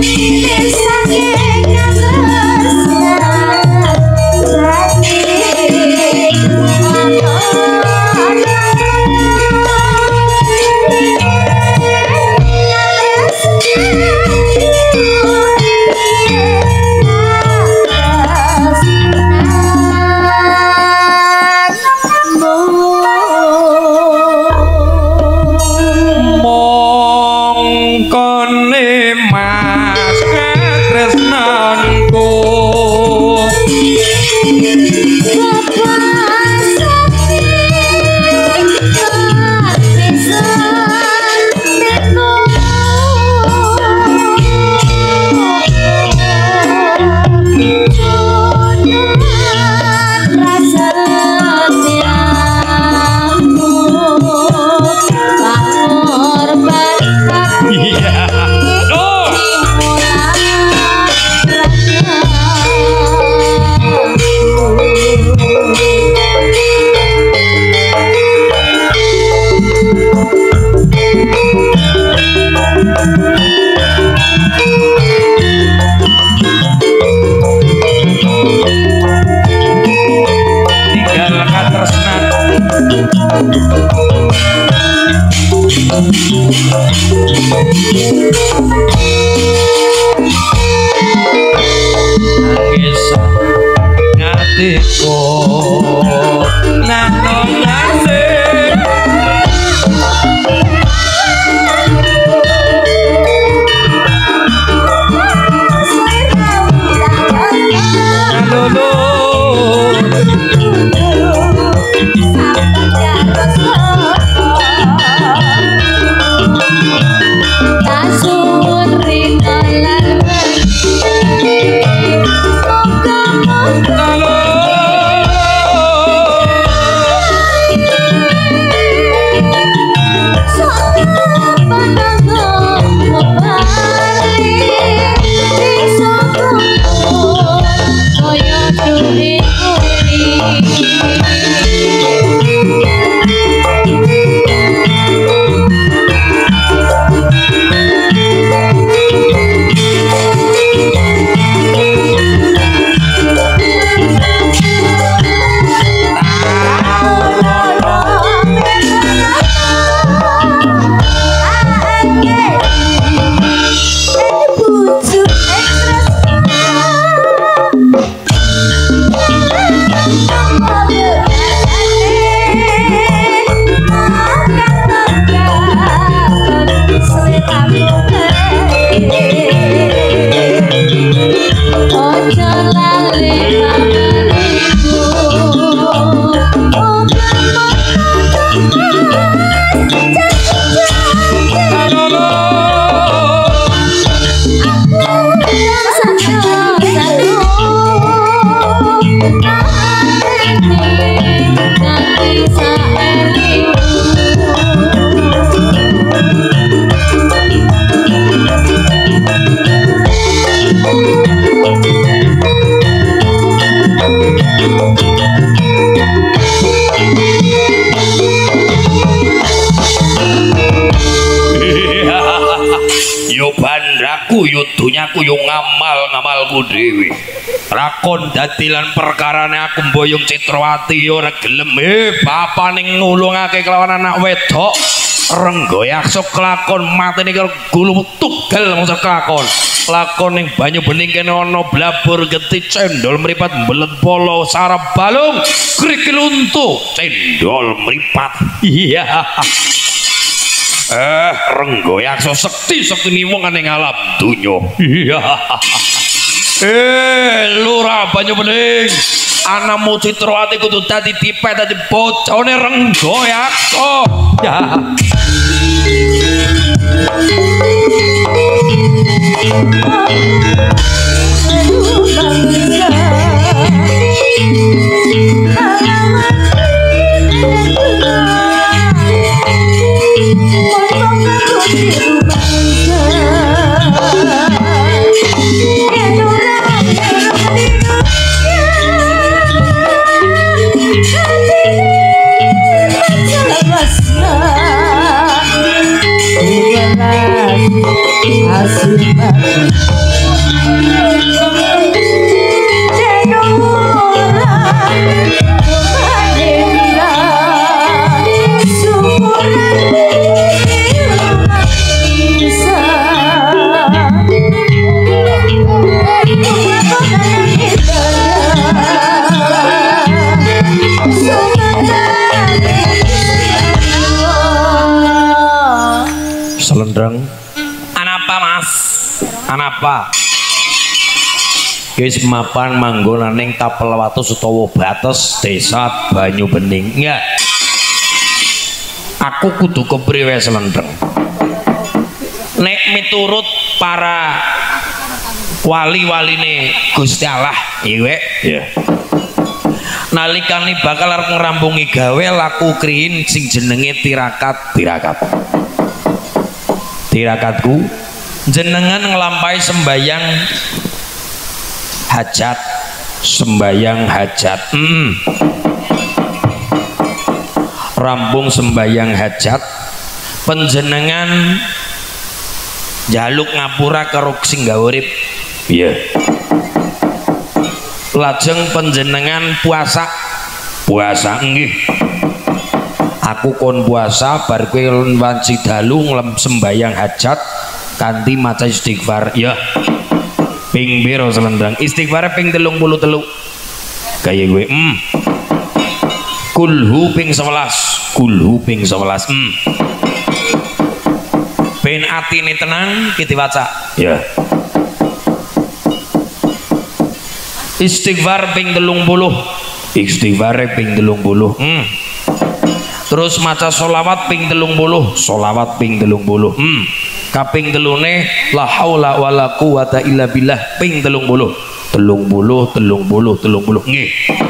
Dunyaku yo ngamalku dhewe. Rakon dadilan perkarane aku mboyong Citrawati yo ora gelem. Bapane ngulungake kelawan anak wedok. Renggoyak sok kelakon matene karo gulu tugel mung kelakon. Lakon ning banyu bening kene ana blabur geti cendol mripat mbelet polo sarap balung krikil untu cendol mripat. Iya. Renggoyak so sekti ni wong ning alam dunya. Iya. Lurah banyu bening. Anakmu Citrawati kudu dadi dipet dadi bocone Renggoyak. Oh, ya. Asli Selendreng. Anapa Mas? Anapa? Wis mapan manggonan ning tapel wates utawa bates desa Banyu Bening. Enggak. Aku kudu kepriwe Selendreng. Nek miturut para wali-waline Gusti Allah, iya. Yeah. Nalikane bakal arep ngrampungi gawe laku kriin sing jenenge tirakat. Tirakatku jenengan ngelampahi sembayang hajat rampung sembayang hajat penjenengan jaluk ngapura karo sing gawe urip iya lajeng panjenengan puasa nggih aku kon puasa bar kowe wanci dalu nglem sembayang hajat kanthi maca istighfar ya ping piro Selendang istighfar ping 33 kaya gue kulhu ping 11 ben atine tenang kita baca ya istighfar ping 30 terus maca solawat ping 30 kaping telune la haula wala quwata illa billah ping 30 nggih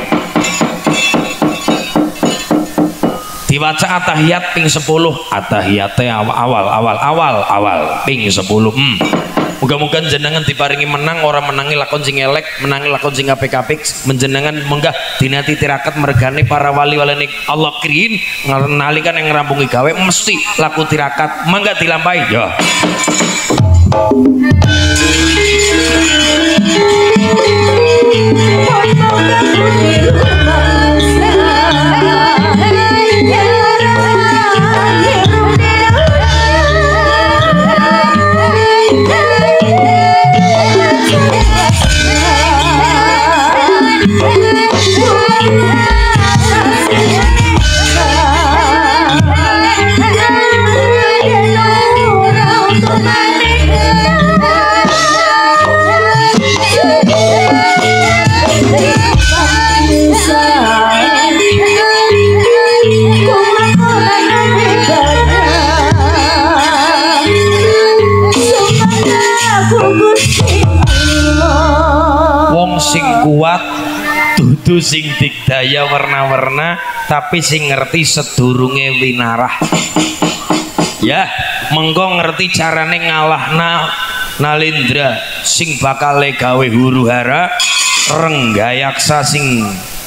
diwaca atahiyat ping 10 atahiyate awal ping 10 muga-muga jenengan diparingi menang orang menangi lakon sing elek menangi lakon sing apik-apik menjenengan menggah dinati tirakat mergane para wali-wali Allah kriin nalikan yang ngerampungi gawe mesti laku tirakat mangga dilampahi ya sing kuat dudu sing digdaya warna-warna tapi sing ngerti sedurunge winarah ya mengko ngerti carane ngalahna Nalindra sing bakal gawe huru-hara Renggayaksa sing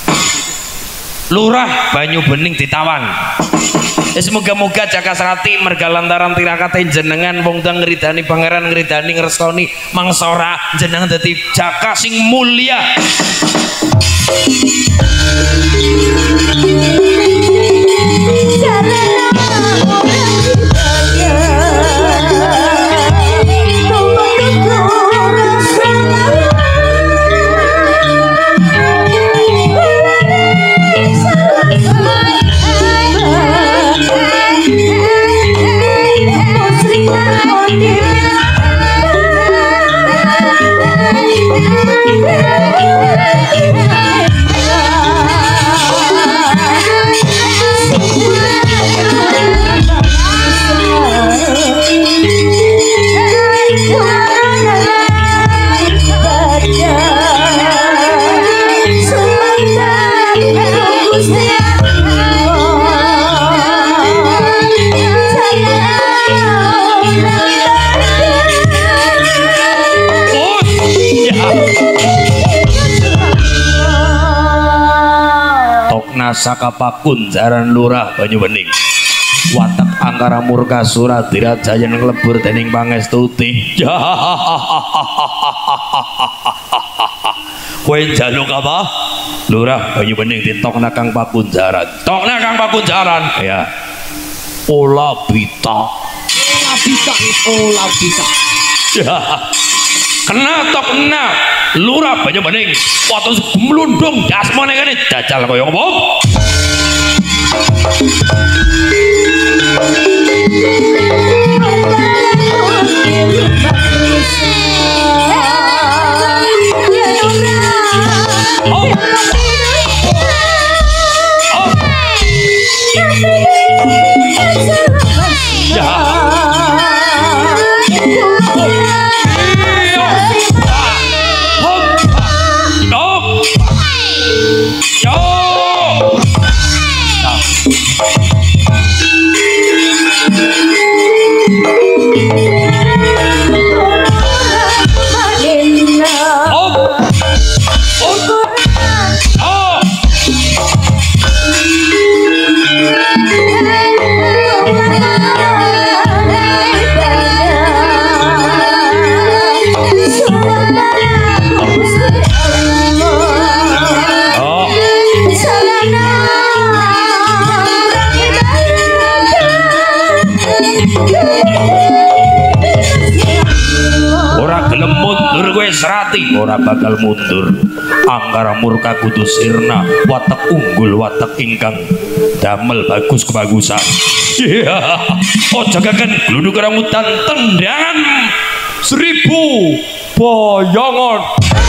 lurah Banyu Bening ditawan. Semoga-moga Jaka Srati merga lantaran tirakate jenengan wong dang ngridani pangeran ngridani ngrestoni mangsa ora jenengan dadi jaka sing mulya. Saka Pakun Jaran Lurah Banyu Bening. watak angkara murka Suradira Jaya nglebur dening pangestuti. Kowe njaluk apa? Lurah Bayu Bening ditokna Kang Pakunjaran. Tokna Kang Pakunjaran. Ya. Ola bita. Ola bita. Ya. Kena tok kena. Lurah Bayu Bening. Wates mlundung dasmane kene jajal kaya apa? Serati ora bakal mundur. Angkara murka kudu sirna, watak unggul watak ingkang damel bagus kebagusan. Iya, ojo gagan gluduk rambutan tendangan 1000 boyongan.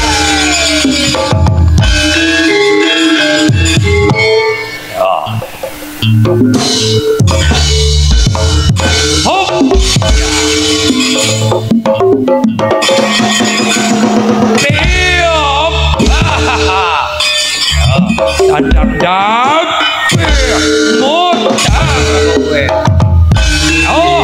Hop. Dak modal kowe. Oh.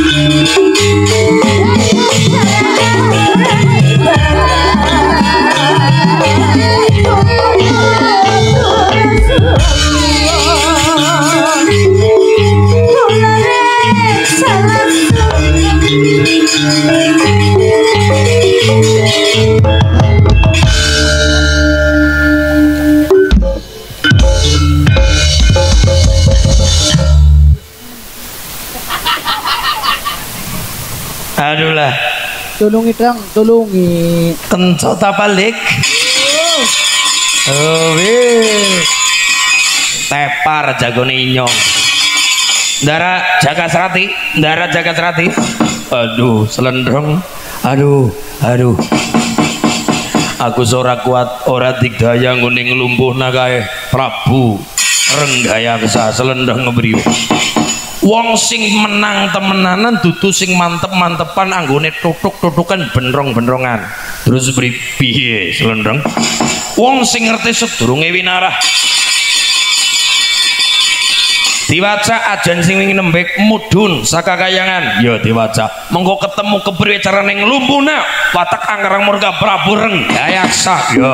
Aduh lah. Tulungi dong, tulungi. Kencot apa balik? Oh, tepar jagone inyong. Ndara jaga serati, ndara jaga serati. Aduh, selendrong. Aduh. Aku ora kuat, ora digdaya ngene nglumpuhna kae Prabu Renggayaksa selendrong ngebriyo. Wong sing menang temenanan dudu sing mantep-mantepan anggone tutuk-tutukan benrong-benrongan. Terus piye selendrong? Wong sing ngerti sedurunge winarah. Diwaca ajan sing nembek mudhun saka kayangan. Ya diwaca. Mengko ketemu kepriye carane nglumpuna watak angkara murka Prabu Renggayaksa. Ya.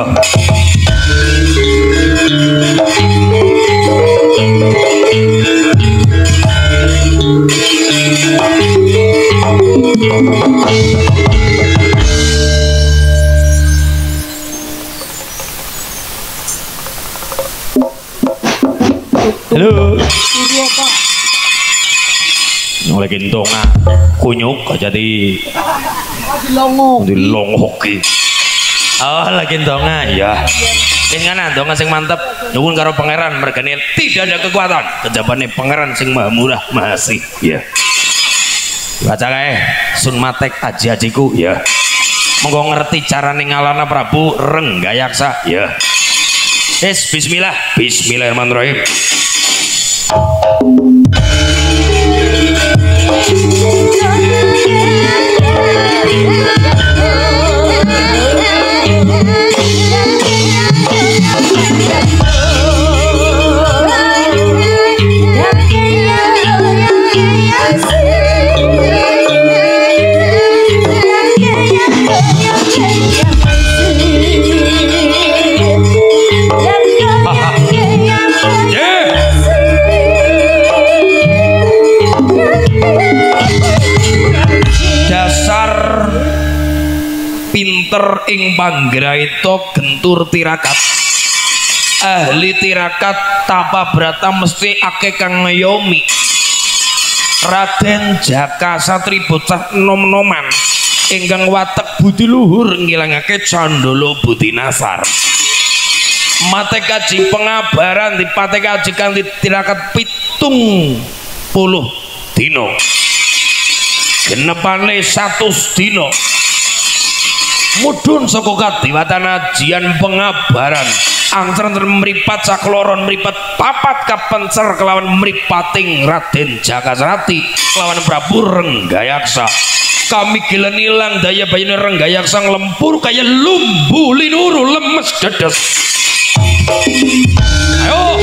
Halo. Oleh kintonga kunyuk aja di longo ki. Oh, lagi ndonga ya. Ingana ndonga sing mantep nyuwun karo pangeran mergane tidak ada kekuatan kejabane pangeran sing maha murah masih ya. Baca kae Sun Matek aji-ajiku ya. Monggo ngerti carane ngalana Prabu Renggayaksa ya. Bismillah. Bismillahirrahmanirrahim. pinter ing panggraita gentur tirakat. Ahli tirakat tapa brata mesti akeh kang ngayomi. Raden Jaka Satri bocah nom-noman ingkang watek budi luhur ngilangake candala budi nasar. Mate kaji pengabaran dipate kaji kang tirakat 70 dina. Genepane 100 dina. Mudhun saka kadiwatan ajian pengabaran angcer mripat sakloron mripat papat kapencer kelawan mripating Raden Jakasrati kelawan Prabu Renggayaksa. Kami gilen ilang daya bayune Renggayaksa nglempur kaya lumbu linuru lemes dedes. Ayo.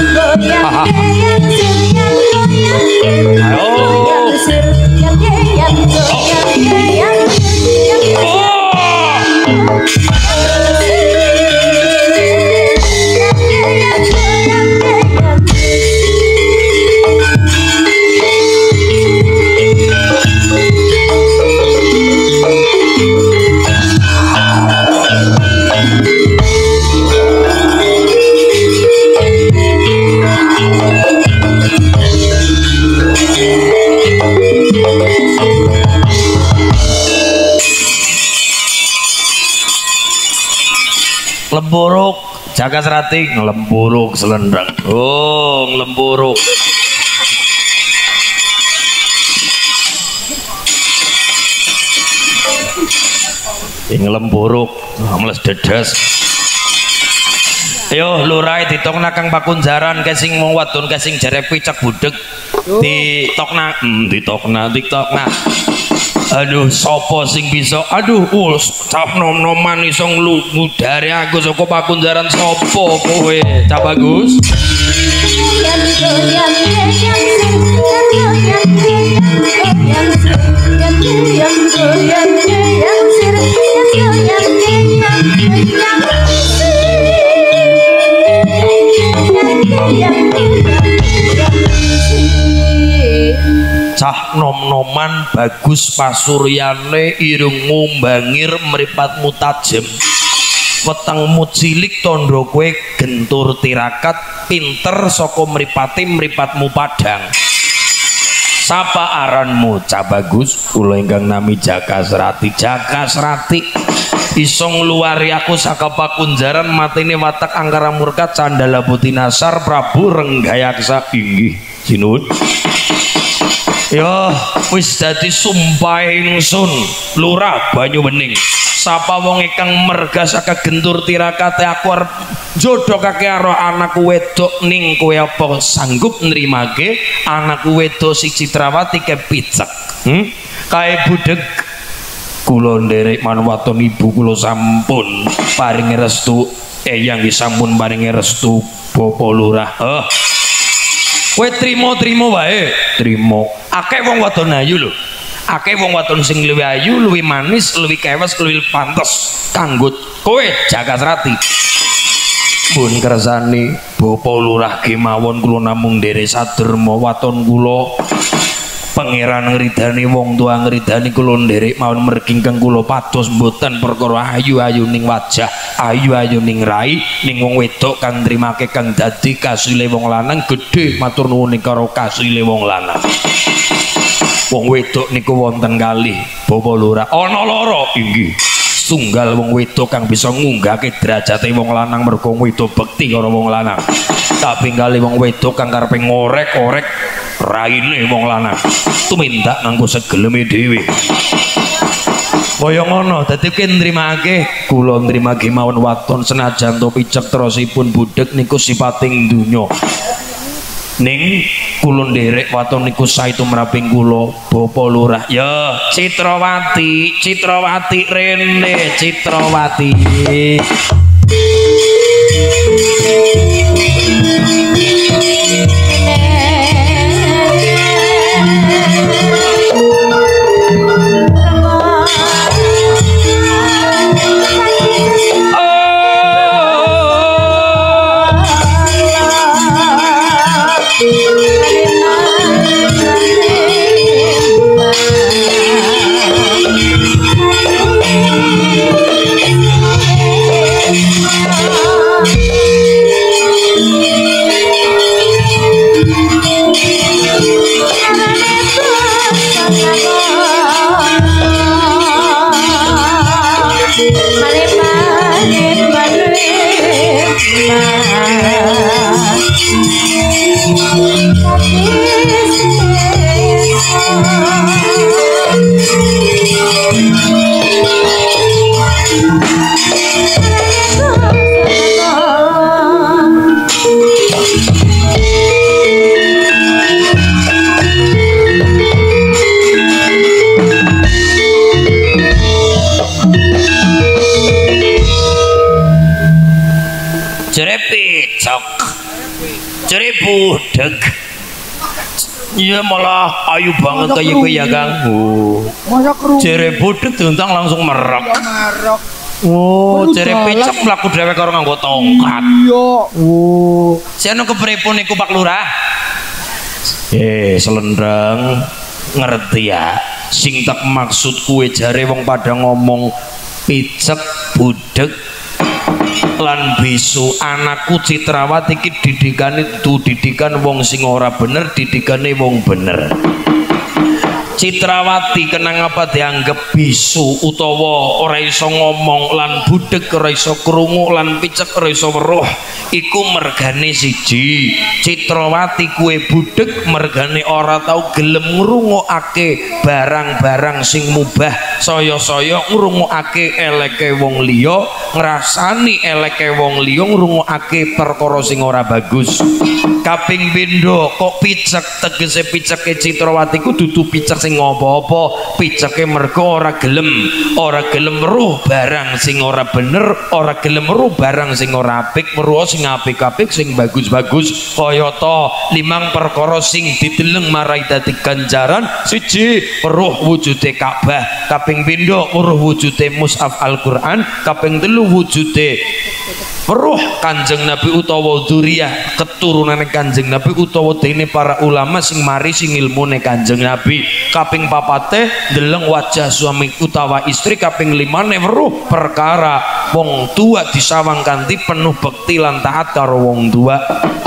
Lemburuk Jakasrati ngelempuruk selendang. Oh, ngelempuruk. Ngelempuruk mles dedes. Yo lurai ditokna Kang Pakunjaran kesing wong wadon kesing jare picek budeg. Ditokna ditokna. Aduh sapa sing bisa aduh cah nom-noman iso ngudare aku saka Pakunjaran sapa kowe Cah Bagus. Cah nom-noman Bagus pasuryane irungmu bangir mripatmu tajem wetengmu cilik tondo kowe gentur tirakat pinter saka mripatmu padang. Sapa aranmu Cah Bagus? Kula ingkang nami Jakasrati. Jakasrati iso ngluwari aku saka Pakunjaran matine watak angkara murka candala putih nasar Prabu Renggayaksa inggih sinuwun. Ya wis dadi sumpah ingsun Lurah Banyuwening. Sapa wong ingkang merga saka gentur tirakate aku arep jodhokake karo anakku wedok ning kowe apa sanggup nrimake anakku wedok si Citrawati kepicek. Kae budheg kula nderek manwaton ibu kula sampun paringi restu eyang sampun paringi restu Bapak Lurah. Kowe trimo wae, trimo. Akeh wong wadon ayu lho. Akeh wong wadon sing luwih ayu, luwih manis, luwih kewes, luwih pantes kanggo kowe Jakasrati. Pun kersani Bapak Lurah kemawon kula namung nderek saderma waton kula. Pangeran ngridani wong tua ngridani kula nderek mawon mergi kang kula pados mboten perkara ayu-ayu ning wajah, ayu-ayu ning rai, ning wong wedok kang nrimake kang dadi kasile wong lanang gedhe matur nuwun karo kasile wong lanang. Wong wedok niku wonten kalih Bapak Lurah. Ana loro inggih. Tunggal wong wedok kang bisa ngunggahke derajate wong lanang mergo wedok bekti karo wong lanang. Kapinggali wong wedok kang karepe ngorek-orek raine wong lanang. Tumindak nganggo segeleme dhewe. Kaya ngono dadi nrimake kula nrimake mawon waton senajan to picek terosipun budheg niku sipating donya. Ning kula nderek waton niku sae tumraping kula Bapak Lurah. Ya Citrawati, Citrawati rene Citrawati. Jere budek. Iya malah ayu banget kayak gue ya Kang. Masa kerungu. Jere budek tentang langsung merek. Merek. Oh, jere picek mlaku dhewe karo nganggo tongkat. Iya. Oh. Siano kepripun niku Pak Lurah? Selendang ngerti ya. Sing tak maksud kue jare wong pada ngomong picek budek lan bisu anakku Citrawati iki didikane didikan wong sing ora bener, didikane wong bener. Citrawati kenang apa dianggap bisu utawa ora iso ngomong lan budek ora iso krungu lan picek ora iso weruh iku mergane siji. Citrawati kue budek mergane ora tau gelem ngrungokake barang-barang sing mubah, saya-saya ngrungokake eleke wong liya, ngrasani eleke wong liya, ngrungokake perkara sing ora bagus. Kaping pindho kok picek, tegese piceke Citrawati ku dudu picek sing apa-apa, piceke mergo ora gelem weruh barang sing ora bener, ora gelem weruh barang sing ora apik, weruh sing apik-apik, sing bagus-bagus. Kayata 5 perkara sing dideleng marai dadi ganjaran. Siji, weruh wujude Ka'bah. Kaping pindho weruh wujude mushaf Al-Qur'an. Kaping 3 wujude weruh Kanjeng Nabi utawa dzurriyyah keturunan Kanjeng Nabi utawa dene para ulama sing mari sing ilmune Kanjeng Nabi. Kaping 4 ndeleng wajah suami utawa istri. Kaping 5 weruh perkara wong tua disawang kanthi penuh bekti lan taat karo wong tua.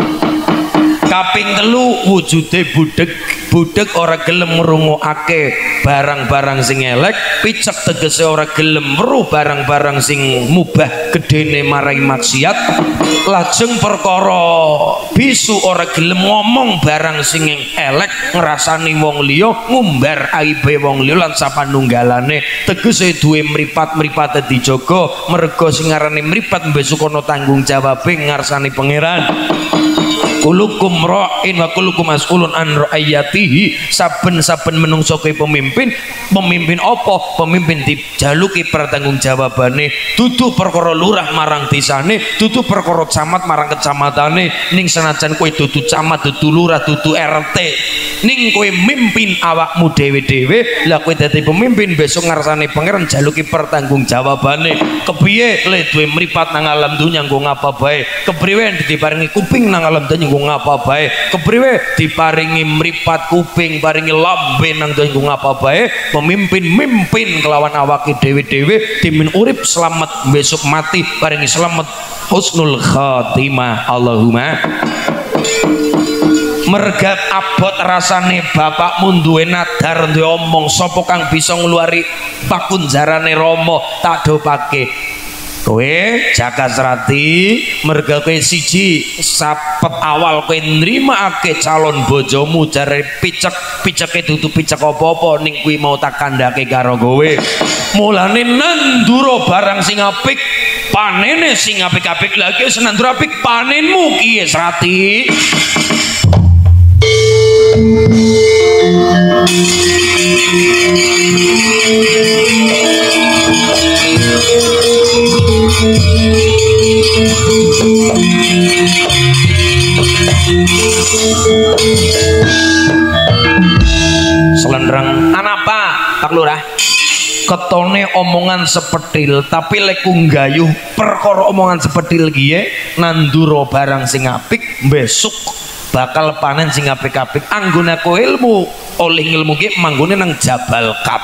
Kaping 3 wujude budek ora gelem ngrungokake barang-barang sing elek, picek tegese ora gelem weruh barang-barang sing mubah gedene marai maksiat. Lajeng perkara bisu ora gelem ngomong barang sing elek, ngrasani wong liya, ngumbar aibe wong liya lan sapanunggalane. Tegese duwe mripat-mripate dijaga, merga sing arane mripat besok ana tanggung jawabe ngarsani pangeran. Kulukum ra'in wa kulukum mas'ulun an ra'iyatihi. Saben-saben menungso kuwi pemimpin apa? Pemimpin dijaluki pertanggungjawabane. Dudu perkara lurah marang desane, dudu perkara camat marang kecamatane. Ning senajan kowe dudu camat, dudu lurah, dudu RT, ning kowe mimpin awakmu dhewe-dhewe, lah kowe dadi pemimpin besok ngarsane pangeran jaluki pertanggungjawabane. Kepiye le duwe mripat nang alam dunya nggo ngapa bae? Kepriwe diparingi kuping nang alam dunya nggo ngapa bae? Kepriwe diparingi mripat kuping, paringi lambe nang dunya nggo ngapa bae? Pemimpin mimpin kelawan awake dhewe-dhewe, dimin urip selamat, besok mati paringi selamat, husnul khatimah. Allahumma. Merga abot rasane bapakmu duwe nadar, duwe omong, sapa kang bisa ngluari pakunjarane Rama tak dopake. Kowe Jaka Srati, merga kowe siji sapet awal kowe nrimakake calon bojomu jare piceke dudu picek apa-apa, ning kuwi mau tak kandhake karo kowe. Mulane nandura barang sing apik, panene sing apik-apik. Lagi wis nandura apik, panenmu kiye Srati? Selendreng anapa Pak Lurah? Ketone omongan sepetil, tapi lek nggayuh perkara omongan sepetil kiye nandura barang sing apik, besok bakal panen sing apik-apik. Anggone aku ilmu, oleh ilmu ki manggone nang Jabal Kat.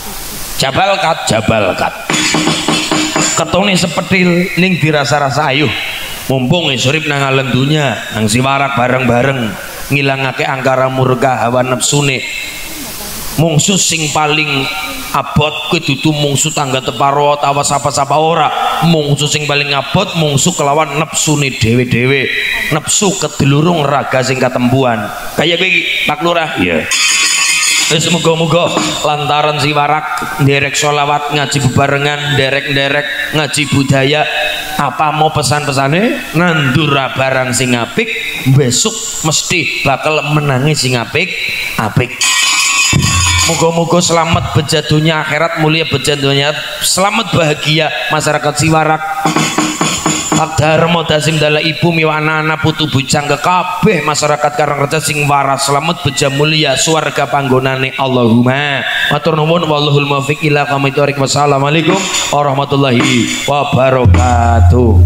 Ketone sepetil ning dirasa-rasa ayuh. Mumpung surip nang alam dunya, nang siwarak bareng-bareng ngilangake angkara murka hawa nafsune. Mungsu sing paling abot kuwi dudu mungsu tangga teparo tawa sapa-sapa ora. Mungsu sing paling abot mungsu kelawan nepsune dhewe-dhewe. Nepsu kedelurung raga sing katempuan. Kaya kowe iki Pak Lurah. Iya. Wis muga-muga lantaran si warak nderek sholawat ngaji bebarengan nderek-nderek ngaji budaya apa mau pesan-pesane nandura barang sing apik besok mesti bakal menangi sing apik. Muga-muga selamat beja dunia akhirat mulia beja dunia selamat bahagia masyarakat Siwarak. Pak Darmo dasim dala ibu miwa anak-anak putu bujang ke kabeh masyarakat Karangreja sing waras selamat beja mulia swarga panggonane Allahumma matur nuwun wallahul muwaffiq ila aqwamit thoriq. Wassalamualaikum warahmatullahi wabarakatuh.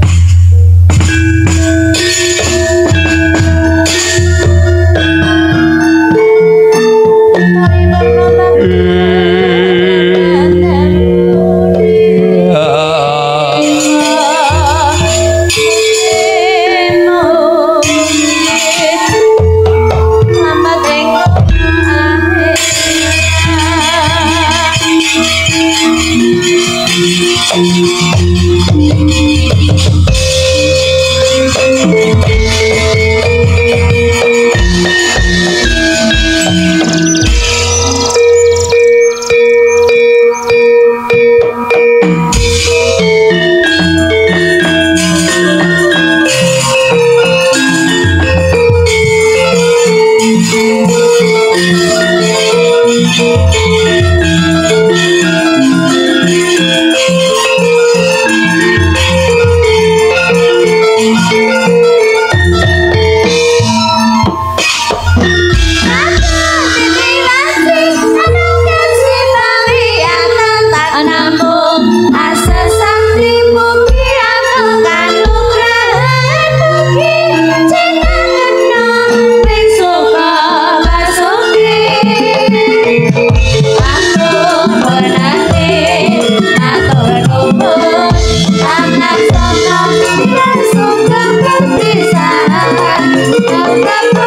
Suka berpisah,